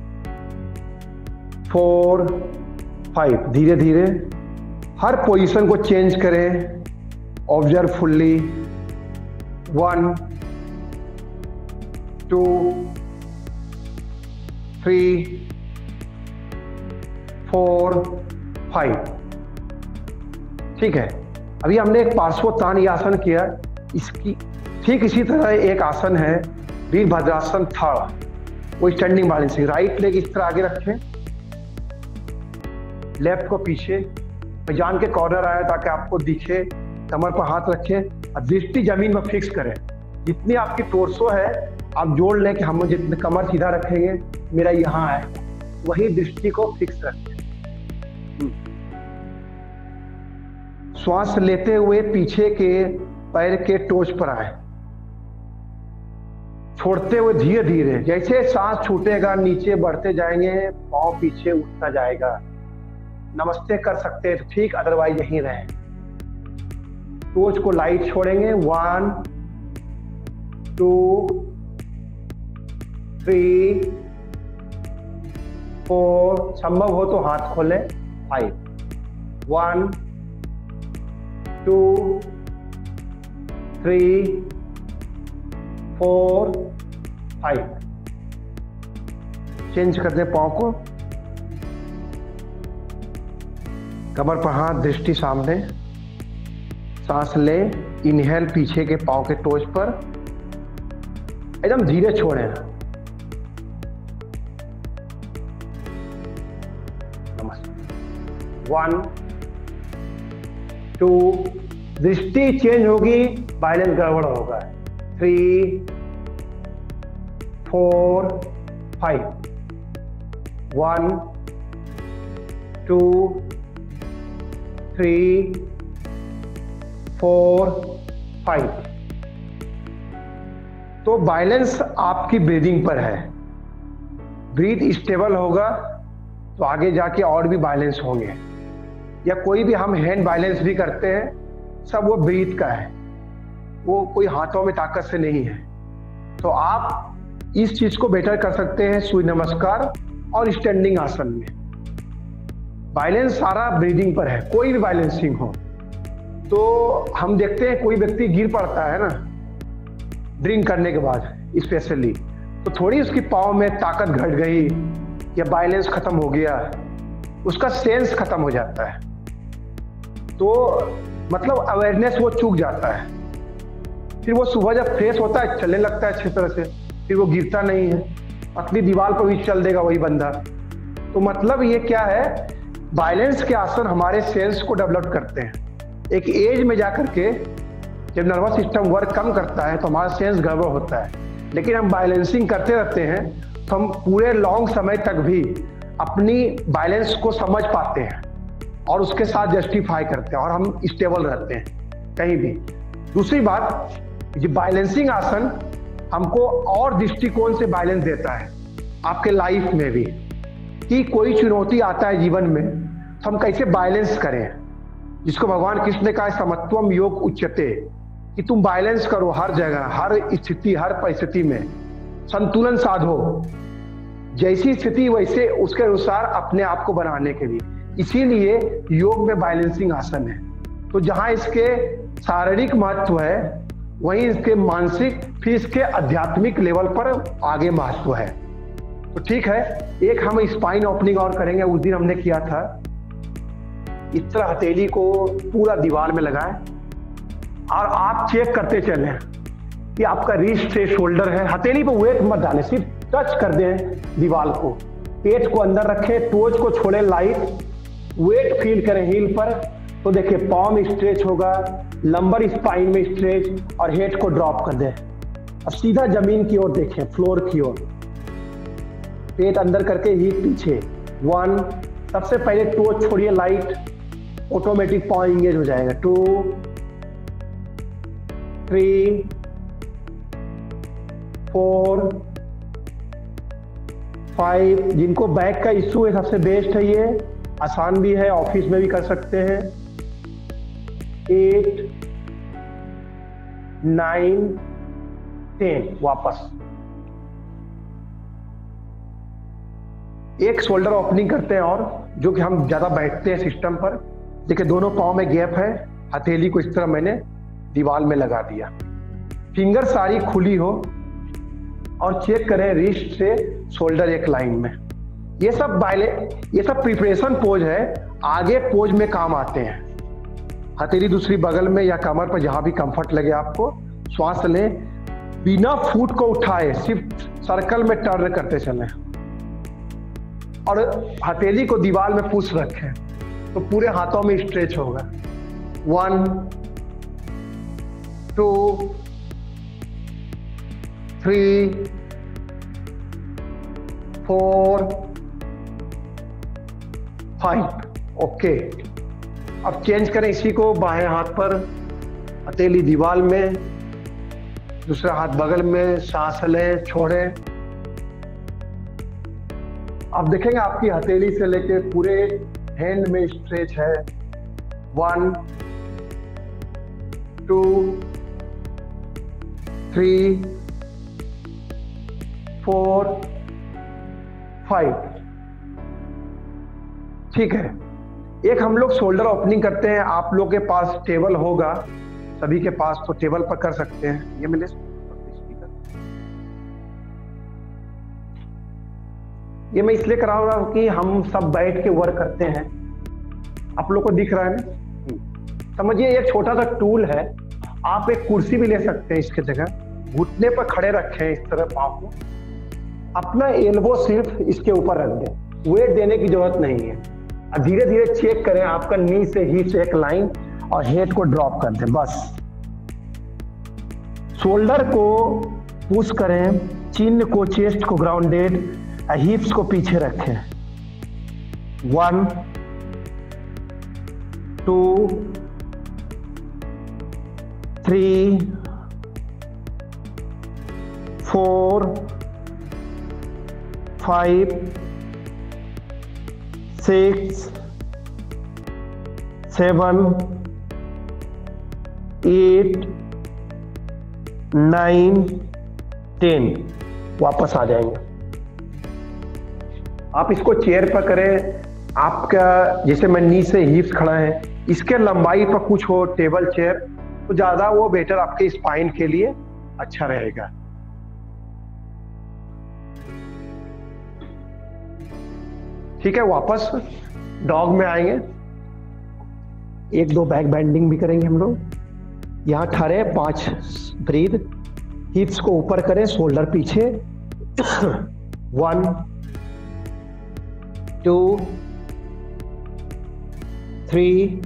4, 5। धीरे धीरे हर पोजीशन को चेंज करें, ऑब्जर्व फुल्ली। 1, 2, 3, 4, 5। ठीक है, अभी हमने एक पार्श्वोत्थान आसन किया, इसकी ठीक इसी तरह एक आसन है वीरभद्रासन थर्ड, वो स्टैंडिंग बैलेंसिंग। राइट लेग इस तरह आगे रखें, लेफ्ट को पीछे, जान के कॉर्नर आया ताकि आपको दिखे, कमर पर हाथ रखें और दृष्टि जमीन में फिक्स करें। जितनी आपकी टोर्सो है आप जोड़ लें कि हम जितने कमर सीधा रखेंगे, मेरा यहाँ है, वही दृष्टि को फिक्स रखें। श्वास लेते हुए पीछे के पैर के टोच पर आए, छोड़ते हुए धीरे धीरे, जैसे सांस छूटेगा नीचे बढ़ते जाएंगे, पाँव पीछे उठता जाएगा। नमस्ते कर सकते हैं ठीक, अदरवाइज यहीं रहें। टोच को लाइट छोड़ेंगे। 1, 2, 3, 4, संभव हो तो हाथ खोलें। 5, 1, 2, 3, 4, 5। चेंज कर दें पाँव को, कमर पर हाथ, दृष्टि सामने। सांस ले, इनहेल पीछे के पाँव के टोच पर, एकदम धीरे छोड़ें। नमस्ते। 1 2, दृष्टि चेंज होगी, बैलेंस गड़बड़ होगा। 3 4 5, 1 2 3 4 5। तो बैलेंस आपकी ब्रीदिंग पर है। ब्रीथ स्टेबल होगा तो आगे जाके और भी बैलेंस होंगे। या कोई भी हम हैंड बैलेंस भी करते हैं, सब वो ब्रीथ का है, वो कोई हाथों में ताकत से नहीं है। तो आप इस चीज को बेटर कर सकते हैं सूर्य नमस्कार और स्टैंडिंग आसन में। बैलेंस सारा ब्रीदिंग पर है, कोई भी बैलेंसिंग हो। तो हम देखते हैं कोई व्यक्ति गिर पड़ता है ना ड्रिंक करने के बाद स्पेशली, तो थोड़ी उसकी पाँव में ताकत घट गई या बैलेंस खत्म हो गया, उसका सेंस खत्म हो जाता है। तो मतलब अवेयरनेस वो चूक जाता है। फिर वो सुबह जब फ्रेश होता है चलने लगता है अच्छी तरह से, फिर वो गिरता नहीं है, पतली दीवार पर भी चल देगा वही बंदा। तो मतलब ये क्या है, बैलेंस के आसन हमारे सेंस को डेवलप करते हैं। एक एज में जाकर के जब नर्वस सिस्टम वर्क कम करता है तो हमारा सेंस गड़बड़ होता है। लेकिन हम बैलेंसिंग करते रहते हैं तो हम पूरे लॉन्ग समय तक भी अपनी बैलेंस को समझ पाते हैं और उसके साथ जस्टिफाई करते हैं और हम स्टेबल रहते हैं कहीं भी। दूसरी बात, ये बैलेंसिंग आसन हमको और दृष्टिकोण से बैलेंस देता है आपके लाइफ में भी, कि कोई चुनौती आता है जीवन में तो हम कैसे बैलेंस करें, जिसको भगवान कृष्ण ने कहा समत्वम योग उच्यते, कि तुम बैलेंस करो हर जगह, हर स्थिति, हर परिस्थिति में संतुलन साधो। जैसी स्थिति वैसे उसके अनुसार अपने आप को बनाने के लिए, इसीलिए योग में बैलेंसिंग आसन है। तो जहां इसके शारीरिक महत्व है वहीं इसके मानसिक, फिर इसके आध्यात्मिक लेवल पर आगे महत्व है। तो ठीक है, एक हम स्पाइन ओपनिंग और करेंगे। उस दिन हमने किया था, इस तरह हथेली को पूरा दीवार में लगाएं और आप चेक करते चलें कि आपका रिस्ट से शोल्डर है। हथेली पर वेट मत डालें, सिर्फ टच कर दें दीवार को। पेट को अंदर रखें, टोज को छोड़ें लाइट, वेट फील करें हील पर। तो देखिए पाँव में स्ट्रेच होगा, लंबर स्पाइन में स्ट्रेच, और हेड को ड्रॉप कर दें। अब सीधा जमीन की ओर देखें, फ्लोर की ओर, पेट अंदर करके हीप पीछे। 1, सबसे पहले टोज छोड़िए लाइट, ऑटोमेटिक पाँव इंगेज हो जाएगा। 2 3 4 5। जिनको बैक का इश्यू है सबसे बेस्ट है ये, आसान भी है, ऑफिस में भी कर सकते हैं। 8 9 10। वापस एक शोल्डर ओपनिंग करते हैं और जो कि हम ज्यादा बैठते हैं सिस्टम पर। देखिए दोनों पाँव में गैप है, हथेली को इस तरह मैंने दीवार में लगा दिया, फिंगर सारी खुली हो, और चेक करें रिस्ट से शोल्डर एक लाइन में। ये सब प्रिपरेशन पोज है, आगे पोज में काम आते हैं। हथेली दूसरी बगल में या कमर पर, जहां भी कंफर्ट लगे आपको। श्वास लें, बिना फुट को उठाए, सिर्फ सर्कल में टर्न करते चलें और हथेली को दीवार में पुश रखें तो पूरे हाथों में स्ट्रेच होगा। 1 2 3 4 5। ओके, अब चेंज करें इसी को। बाएं हाथ पर हथेली दीवार में, दूसरा हाथ बगल में, सांस लें, छोड़ें। अब देखेंगे आपकी हथेली से लेके पूरे हैंड में स्ट्रेच है। 1 2 3 4 5। ठीक है, एक हम लोग शोल्डर ओपनिंग करते हैं। आप लोग के पास टेबल होगा, सभी के पास, तो टेबल पर कर सकते हैं। ये मिले ये मैं इसलिए करा रहा हूं कि हम सब बैठ के वर्क करते हैं। आप लोग को दिख रहा है ना? समझिए एक छोटा सा टूल है, आप एक कुर्सी भी ले सकते हैं इसके जगह। घुटने पर खड़े रखें इस तरह पाँव को, अपना एल्बो सिर्फ इसके ऊपर रख दें, वेट देने की जरूरत नहीं है। और धीरे धीरे चेक करें आपका नी से हिप से एक लाइन और हेड को ड्रॉप कर दें बस। शोल्डर को पुश करें, चिन को चेस्ट को ग्राउंडेड, हिप्स को पीछे रखें। 1 2 3 4 5 6 7 8 9 10। वापस आ जाएंगे। आप इसको चेयर पर करें, आपका जैसे मैं नी से हिप्स खड़ा है, इसके लंबाई पर कुछ हो टेबल चेयर तो ज्यादा वो बेटर आपके स्पाइन के लिए अच्छा रहेगा। ठीक है, वापस डॉग में आएंगे। 1-2 बैक बेंडिंग भी करेंगे हम लोग। यहाँ ठहरे, 5 ब्रीद, हिप्स को ऊपर करें, शोल्डर पीछे। 1 2 3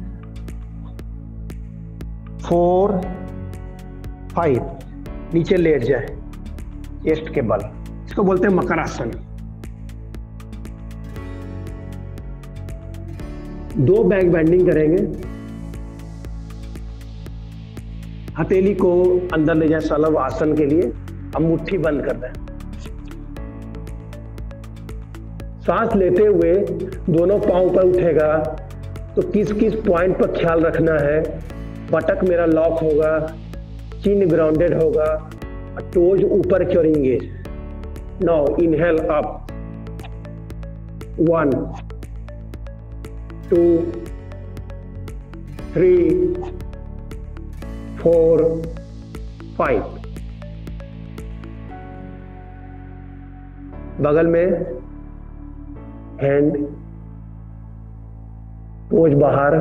4 5। नीचे लेट जाए चेस्ट के बल, इसको बोलते हैं मकर आसन। 2 बैक बेंडिंग करेंगे। हथेली को अंदर ले जाए सलभ आसन के लिए। हम मुट्ठी बंद कर दें। सांस लेते हुए दोनों पांव पर उठेगा तो किस किस पॉइंट पर ख्याल रखना है। बटक मेरा लॉक होगा, चिन ग्राउंडेड होगा, टोज ऊपर की ओर इंगेज। Now inhale up. 1 2 3 4 5। बगल में हैंड, पोज बाहर।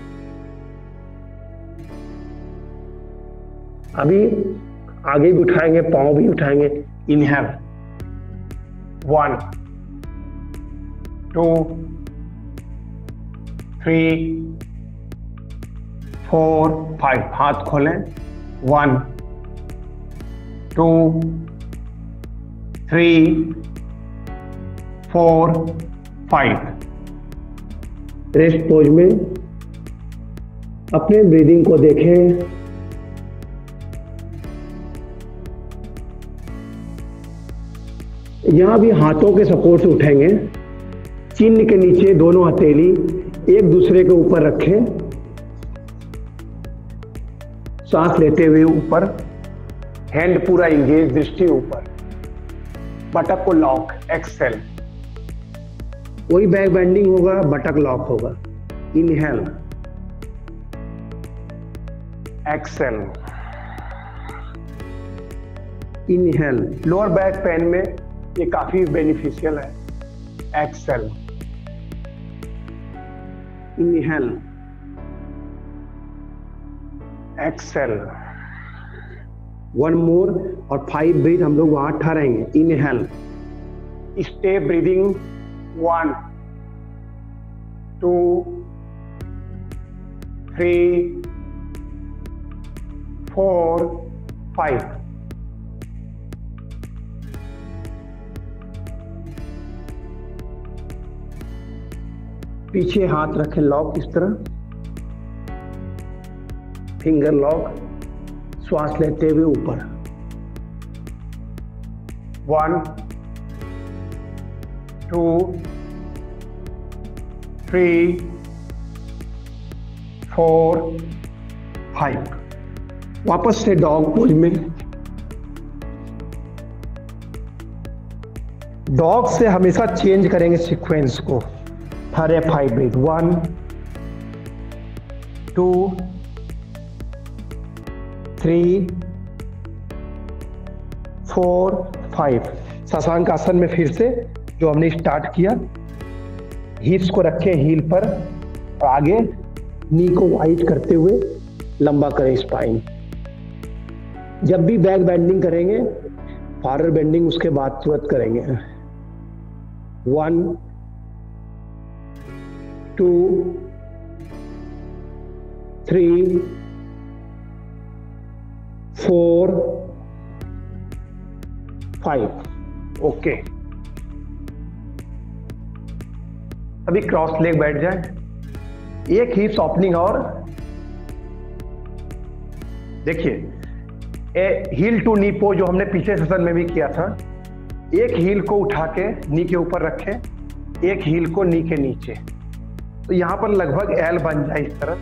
अभी आगे भी उठाएंगे, पांव भी उठाएंगे। इनहेल 1 2 3 4 5। हाथ खोलें। 1 2 3 4 5। रेस्ट पोज में अपने ब्रीदिंग को देखें। यहां भी हाथों के सपोर्ट से उठेंगे। चिन्ह के नीचे दोनों हथेली एक दूसरे के ऊपर रखें। सांस लेते हुए ऊपर, हैंड पूरा इंगेज, दृष्टि ऊपर, बटक को लॉक। एक्सेल। वही बैक बेंडिंग होगा, बटक लॉक होगा। Inhale, exhale, inhale. Lower back pain में ये काफी बेनिफिशियल है। Excel, inhale, Excel. 1 मोर और 5 ब्रीथ हम लोग वहां ठहरेंगे। Inhale, stay breathing. 1 2 3 4 5। पीछे हाथ रखें लॉक, इस तरह फिंगर लॉक। श्वास लेते हुए ऊपर। 1 2 3 4 5। वापस से डॉग पोज में। डॉग से हमेशा चेंज करेंगे सीक्वेंस को। हरे 5 ब्रीथ। 1 2 3 4 5। शशांक आसन में फिर से जो हमने स्टार्ट किया, हिप्स को रखें हील पर और आगे नी को वाइड करते हुए लंबा करें स्पाइन। जब भी बैक बेंडिंग करेंगे फॉरवर्ड बेंडिंग उसके बाद तुरंत करेंगे। 1 2 3 4 5। ओके, अभी क्रॉस लेग बैठ जाए, एक हिप्स ओपनिंग और देखिए हील टू नी पोज जो हमने पिछले सेशन में भी किया था। एक हील को उठा के नी के ऊपर रखें, एक हील को नी के नीचे, तो यहां पर लगभग एल बन जाए इस तरह।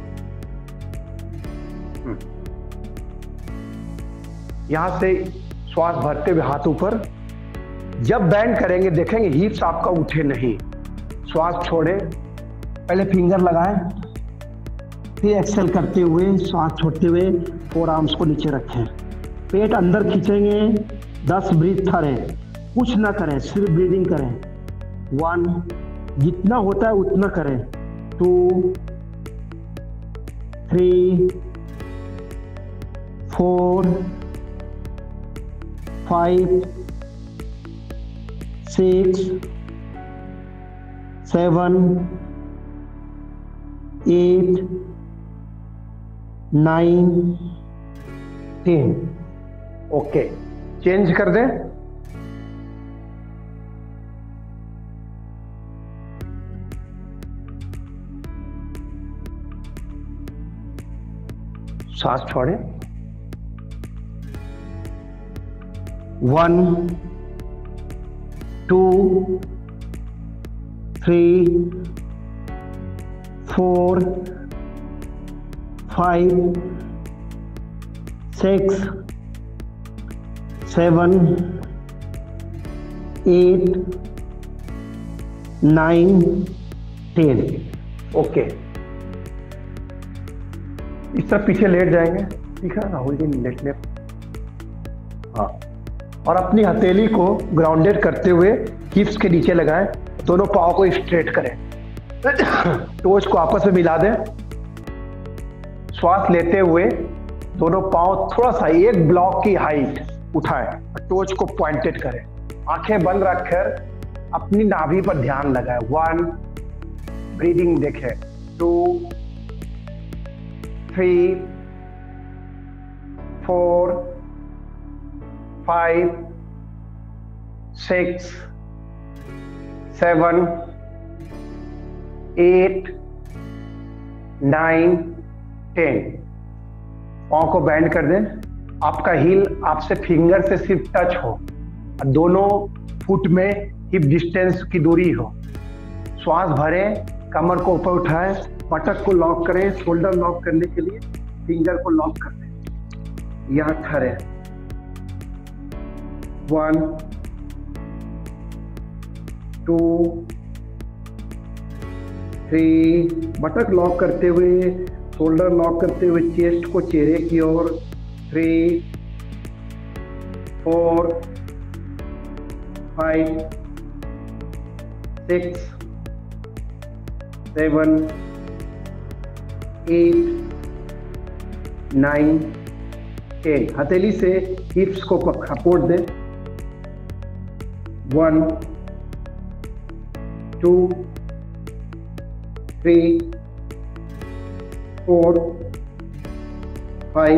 यहां से श्वास भरते हुए हाथ ऊपर। जब बैंड करेंगे देखेंगे हिप्स आपका उठे नहीं। श्वास छोड़े, पहले फिंगर लगाएं, फिर एक्सेल करते हुए श्वास छोड़ते हुए फोर आर्म्स को नीचे रखें। पेट अंदर खींचेंगे, 10 ब्रीथ करें, कुछ ना करें, सिर्फ ब्रीदिंग करें। 1, जितना होता है उतना करें। 2 3 4 5 6 7 8 9 10। ओके, चेंज कर दें। सांस छोड़े। 1 2 3 4 5 6 7 8 9 10। ओके, इस तरह पीछे लेट जाएंगे, ठीक है, होल्डिंग लेट। हाँ, और अपनी हथेली को ग्राउंडेड करते हुए हिप्स के नीचे लगाएं, दोनों पाँव को स्ट्रेट करें, टोज को आपस में मिला दें। श्वास लेते हुए दोनों पाँव थोड़ा सा एक ब्लॉक की हाइट उठाएं, टोज को पॉइंटेड करें, आंखें बंद रखकर अपनी नाभि पर ध्यान लगाएं। 1, ब्रीदिंग देखें। 2 3 4 5 6 7 8 9 10। पाँव को बैंड कर दें, आपका हील आपसे फिंगर से सिर्फ टच हो, दोनों फुट में हिप डिस्टेंस की दूरी हो। श्वास भरें, कमर को ऊपर उठाएं, पटक को लॉक करें। शोल्डर लॉक करने के लिए फिंगर को लॉक कर दें, यहाँ ठहरे। 1 2 3, बटक लॉक करते हुए, शोल्डर लॉक करते हुए चेस्ट को चेहरे की ओर। 3 4 5 6 7 8 9 10। हथेली से हिप्स को सपोर्ट दें। 1 2 3 4 5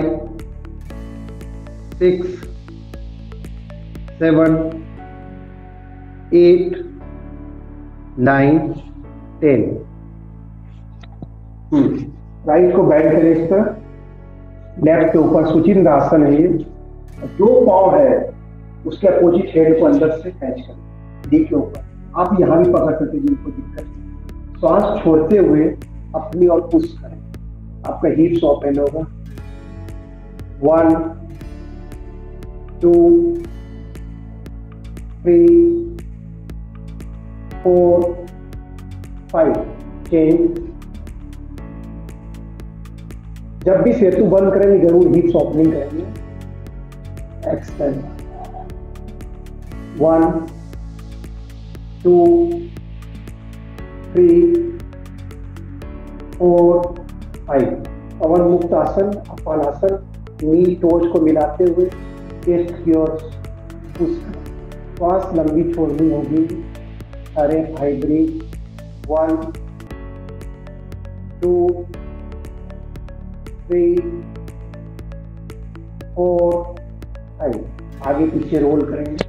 6 7 8 9 10। राइट को बैंड करें इस तरह, लेफ्ट के ऊपर सुचिंद्र आसन है ये। जो पाँव है उसके अपोजिट हेड को अंदर से कैच करें, डी के ऊपर। आप यहाँ भी पकड़ सकते हैं जिनको दिक्कत। श्वास छोड़ते हुए अपनी ओर पुश करें, आपका हिप्स ओपन होगा। 1 2 3 4 5। चेंज। जब भी सेतु बंद करेंगे जरूर हिप्स ओपनिंग करेंगे। एक्सटेंड। 1 2 3 4 5। पवन मुक्त आसन, अपान आसन। नी टोज को मिलाते हुए चेस्ट योर पुश। श्वास लंबी छोड़नी होगी। सारे भाई ब्रीथ 1 2 3 4 5। आगे पीछे रोल करेंगे।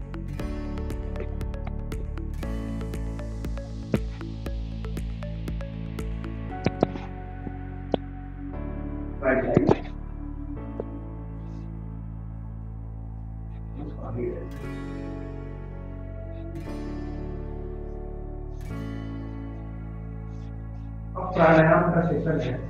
अब प्राणायाम का सेशन है।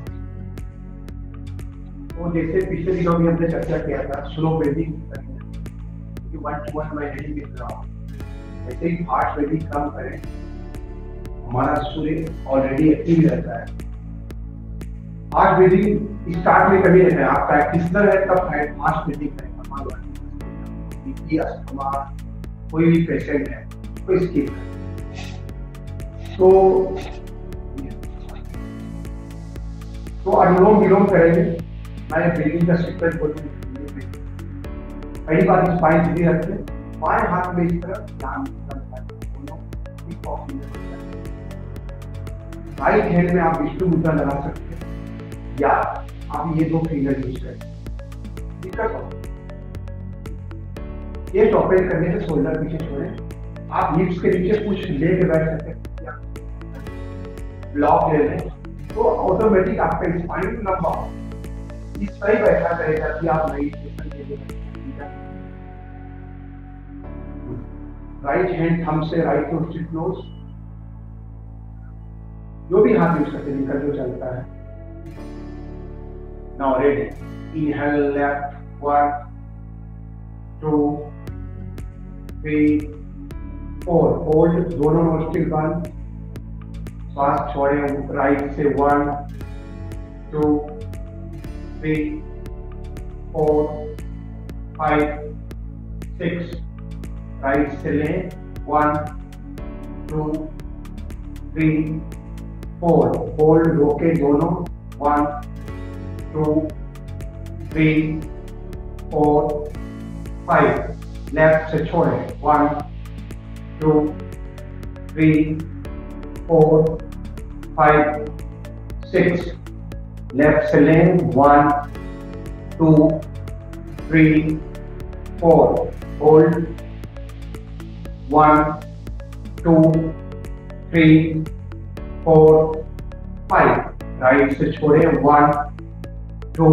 वो जैसे पिछले दिनों में हमने चर्चा किया था स्लो ब्रीदिंग करना, 1 to 1 by heading with breath. ऐसे ही फास्ट ब्रीदिंग कम करें। हमारा सूर्य ऑलरेडी एक्टिव रहता है। फास्ट ब्रीदिंग स्टार्ट में कभी नहीं है, आप प्रैक्टिशनर है तब फास्ट ब्रीदिंग करें। बीपी, अस्थमा, कोई भी पेशेंट है तो स्किप करें। तो अनुलोम विलोम करेंगे। मैं ब्रीदिंग का सीक्वेंस बोलूंगी। पहली बात स्पाइन सीधी रखें, बाएं हाथ में इस तरह ध्यान राइट हैंड में आप विष्णु मुद्रा लगा सकते हैं या आप ये 2 फिंगर यूज करें। दिक्कत हो ये टॉपेल करने से शोल्डर पीछे छोड़ें। आप हिप्स के नीचे कुछ लेके बैठ सकते हैं या ब्लॉक ले लें तो ऑटोमेटिक आपका स्पाइन लंबा हो। इस तरह ही बैठा करेगा कि आप मेडिटेशन के लिए राइट हैंड थंब से राइट नोस्ट्रिल क्लोज, जो भी हाथ यूज करते निकल जो चलता है। Now ready, inhale left 1 2 3 4, hold दोनों नोस्ट्रिल बंद, श्वास छोड़ें राइट से 1 2 3 4 5 6, राइट से लें 1 2 3 4, होल्ड रोके दोनों 1 2 3 4 5, लेफ्ट से छोड़ें 1 2 3 4 5 6, लेफ्ट से लें 1 2 3 4, होल्ड 1 2 3 4 5, राइट से छोड़ें 1 2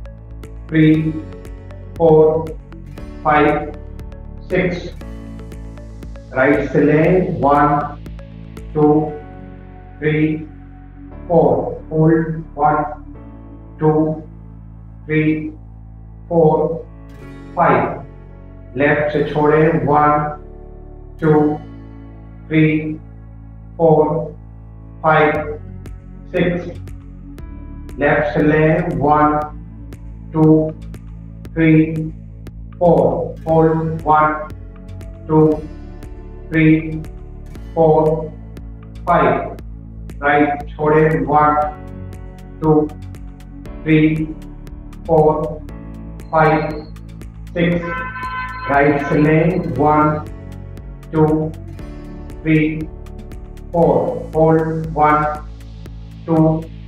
3 4 5 6, राइट से लें 1 2 3 4, होल्ड 1 2 3 4 5, लेफ्ट से छोड़ें 1 2 3 4 5 6, लेफ्ट से लें 1 2 3 4, होल्ड 1 2 3 4 5, राइट छोड़ें 1 2 3 4 5 6, राइट से लें 1 2 3 4, होल्ड 1 2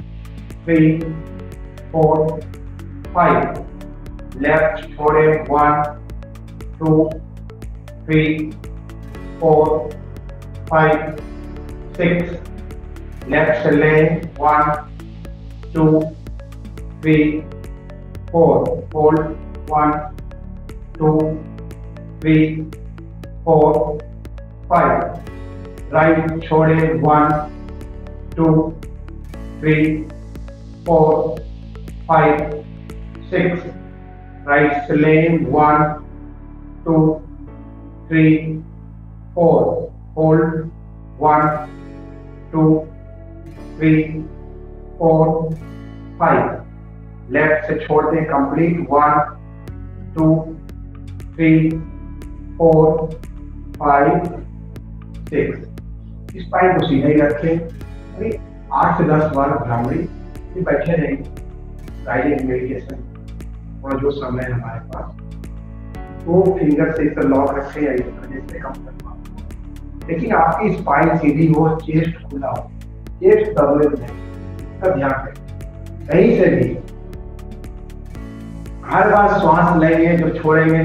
3 4 5, लेफ्ट छोड़ें 1 2 3 4 5 6, लेफ्ट से लें 1 2 3 4, होल्ड 1 2 3 4 5, राइट छोड़ें 1 2 3 4 5 6, राइट से लें 1 2 3 4, होल्ड 1 2 3 4 5, लेफ्ट से छोड़ दें कंप्लीट 1 2 3 4 5 6, स्पाइन को सीधा ही रखें। 8 से 10 बार भ्रामरी बैठे रहेंगे गाइडेड मेडिटेशन। और जो समय है हमारे पास, तो फिंगर से इस लॉक रखें या इस तरह से कम कर पाओ, लेकिन आपकी स्पाइन सीधी हो, चेस्ट खुला हो, चेस्ट दबे नहीं, इसका ध्यान रखें। कहीं से भी हर बार श्वास लेंगे तो छोड़ेंगे,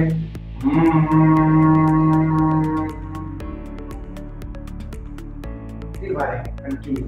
फिर भरेंगे कंटिन्यू।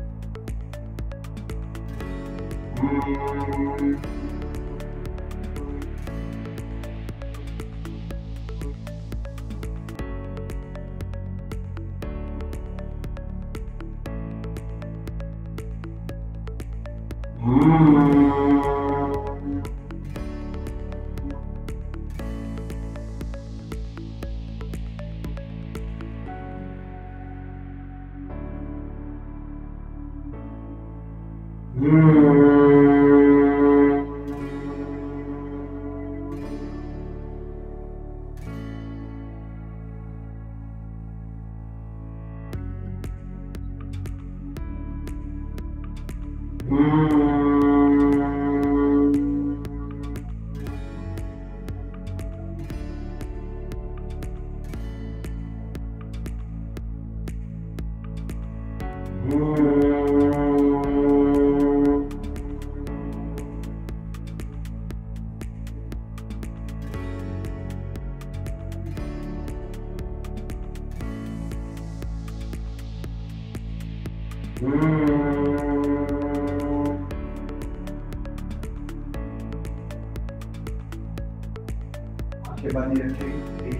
आंखें बंद रखें,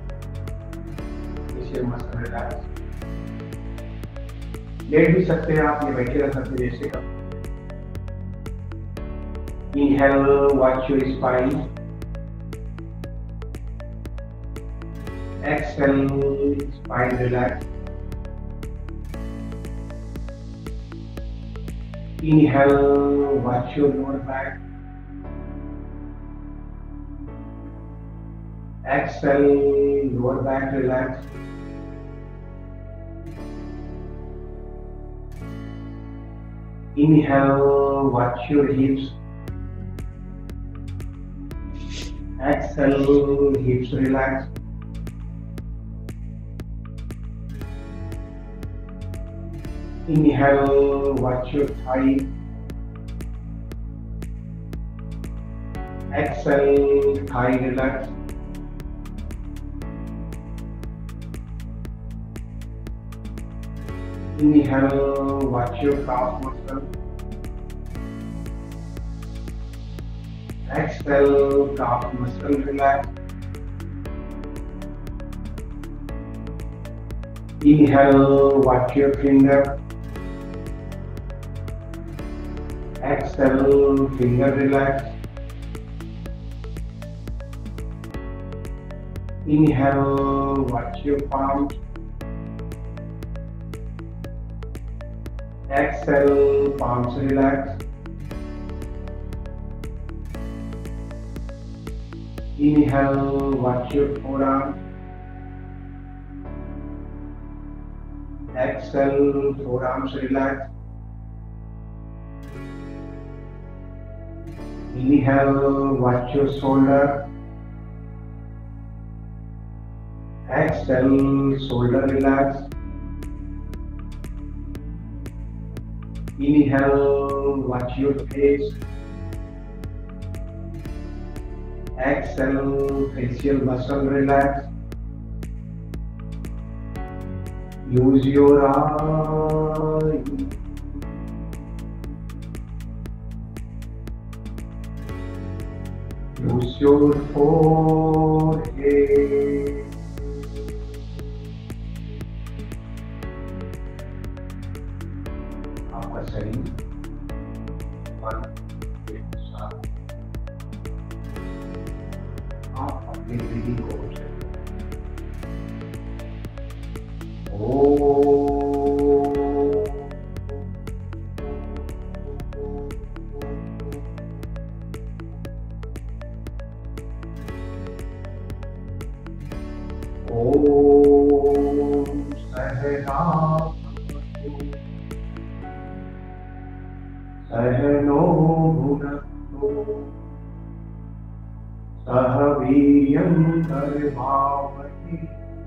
इसे मस्त रिलैक्स। लेट भी सकते हैं आप, ये बैठे रह सकते हैं जैसे कब। Inhale, watch your spine. Exhale, spine relax. Inhale, watch your lower back. Exhale, lower back relax. Inhale, watch your hips. Exhale, hips relax. Inhale, watch your thigh. Exhale, thigh relax. Inhale, watch your calf muscle. Exhale, calf muscle relax. Inhale, watch your finger. Exhale, finger relax. Inhale, watch your palms. Exhale, palms relax. Inhale, watch your forearm. Exhale, forearms relax. Inhale, watch your shoulder. Exhale, shoulder relax. Inhale, watch your face. Exhale, facial muscle relax. Use your eyes. Use your forehead. आपका शरीर मन के साथ आप अपनी breathing को सहनो भुनक्तु सह वीर्यं करवावहै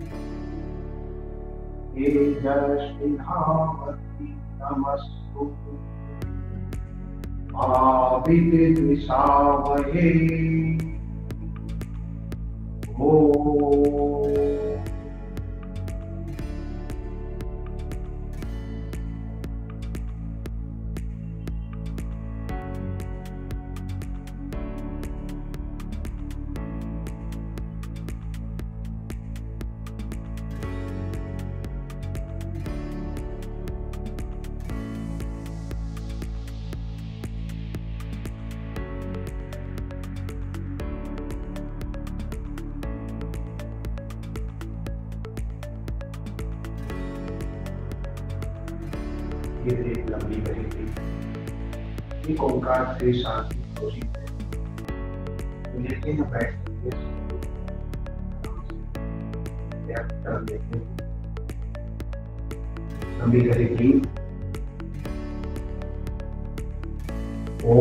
तेजस्विनावधि नमस्तु मा विद्विषावहै ओम। ये एक लंबी करेगी, एक ओंकार से शांति थोड़ी है, लेकिन बैठ सकते लंबी करेगी। ओ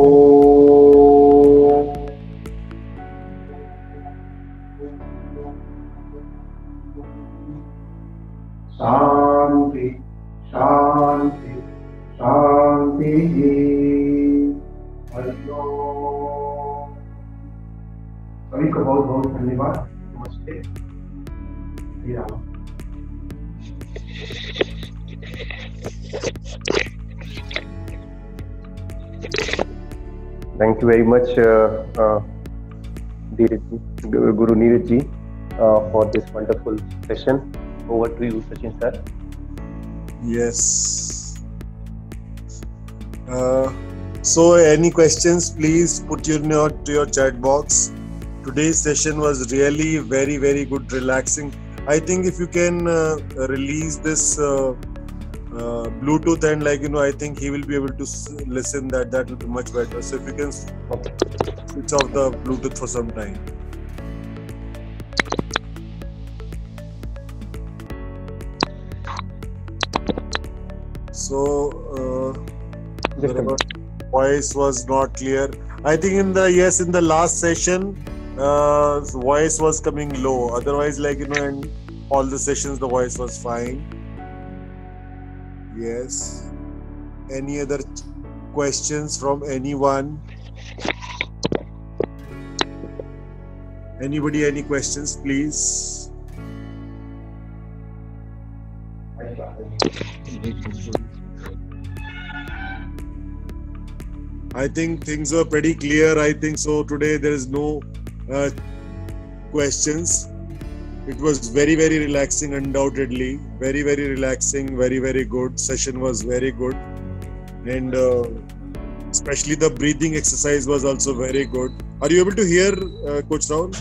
शांति शांति शांति। सभी को बहुत बहुत धन्यवाद। नमस्ते। Thank you very much, Guru Neeraj ji, for this wonderful session. Over to you, Sachin sir. Yes. So any questions, please put to your chat box. Today's session was really very, very good, relaxing. I think if you can release this Bluetooth and I think he will be able to listen, that will be much better. So if you can switch off the Bluetooth for some time. So the voice was not clear. I think in the last session voice was coming low. Otherwise, in all the sessions the voice was fine. Yes. Any other questions from anyone? Anybody, any questions, please? I think things were pretty clear. I think so. Today there is no questions. It was very, very relaxing, undoubtedly. Very, very relaxing. Very, very good. Session was very good, and especially the breathing exercise was also very good. Are you able to hear Coach Rahul?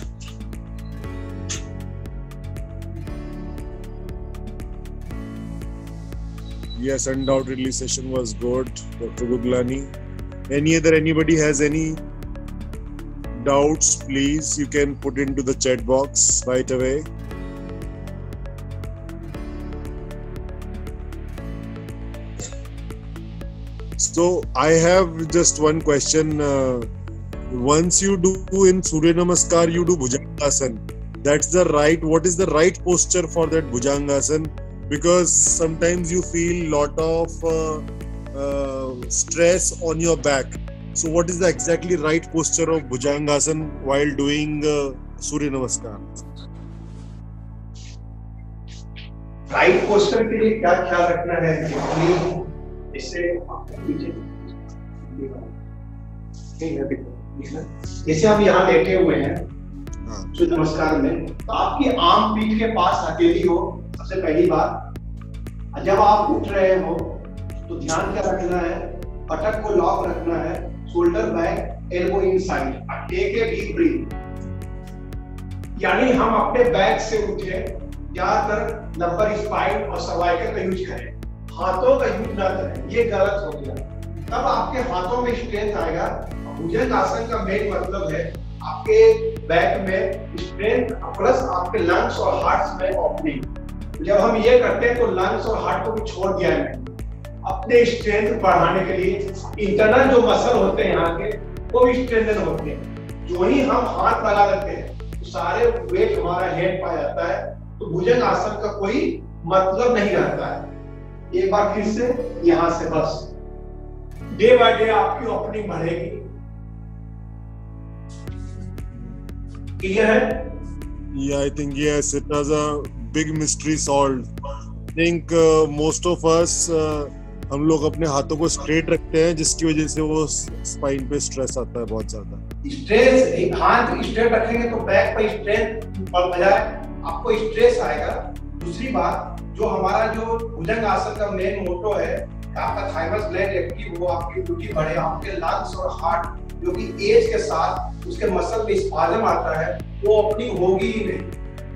Yes, undoubtedly session was good, Dr. Guglani. Anybody has any doubts, please, you can put into the chat box right away. So I have just one question. Once you do in Surya Namaskar, you do Bhujangasana. That's the right. What is the right posture for that Bhujangasana? Because sometimes you feel lot of stress on your back. So what is the exactly right posture of Bhujangasana while doing Surya Namaskar? Right posture के लिए क्या ख्याल रखना है? इससे जैसे हम यहाँ लेटे हुए हैं सूर्य नमस्कार में, तो आपकी आर्म पीठ के पास हथेली हो। सबसे पहली बात, जब आप उठ रहे हो तो ध्यान क्या रखना है? पटक को लॉक रखना है, shoulder back, elbow inside, take a deep breath. यानी हम अपने बैक से उठे, ज्यादातर लंबर स्पाइन और सर्वाइकल का यूज करें, हाथों का यूज ना करें, ये गलत हो गया। तब आपके हाथों में स्ट्रेंथ आएगा। भुजंगासन का मेन मतलब है आपके बैक में स्ट्रेंथ प्लस आपके लंग्स और हार्ट में ओपनिंग। जब हम ये करते हैं तो लंग्स और हार्ट को भी छोड़ दिया है। अपने स्ट्रेंथ बढ़ाने के लिए इंटरनल जो मसल होते हैं यहाँ के, वो भी स्ट्रेंथन होते हैं। जो ही हम हाथ लगा देते हैं तो सारे वेट हमारा हेड पा जाता है, तो भुजंग आसन का कोई मतलब नहीं रहता है। एक बार फिर से यहां से बस डे बाय डे आपकी ओपनिंग बढ़ेगी। क्लियर है? Yeah, I think yes, it was a big mystery solved. I think most of us हम लोग अपने हाथों को स्ट्रेट रखते हैं, जिसकी वजह से वो स्पाइन पे स्ट्रेस आता है बहुत ज्यादा। स्ट्रेस, हाथ स्ट्रेट रखेंगे तो बैक पे स्ट्रेंथ बढ़ जाए, आपको स्ट्रेस आएगा। दूसरी बात, जो हमारा जो भुजंग आसन का मेन मोटो है, आपका थाइमस ग्लैंड एक्टिव हो, आपकी इम्यूनिटी बढ़े, आपके लंग्स और हार्ट जो कि एज के साथ उसके मसल में स्पाजम आता है, वो ओपनिंग होगी ही नहीं।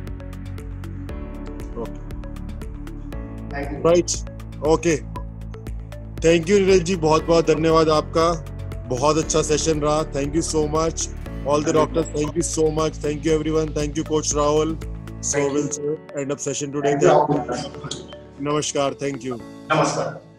Thank you. Right, okay, thank you Neeraj ji, बहुत बहुत धन्यवाद आपका, बहुत अच्छा सेशन रहा। Thank you so much all the doctors, thank you so much, thank you everyone, thank you coach Rahul. So we'll end up session today. Namaskar, thank you. नमस्कार।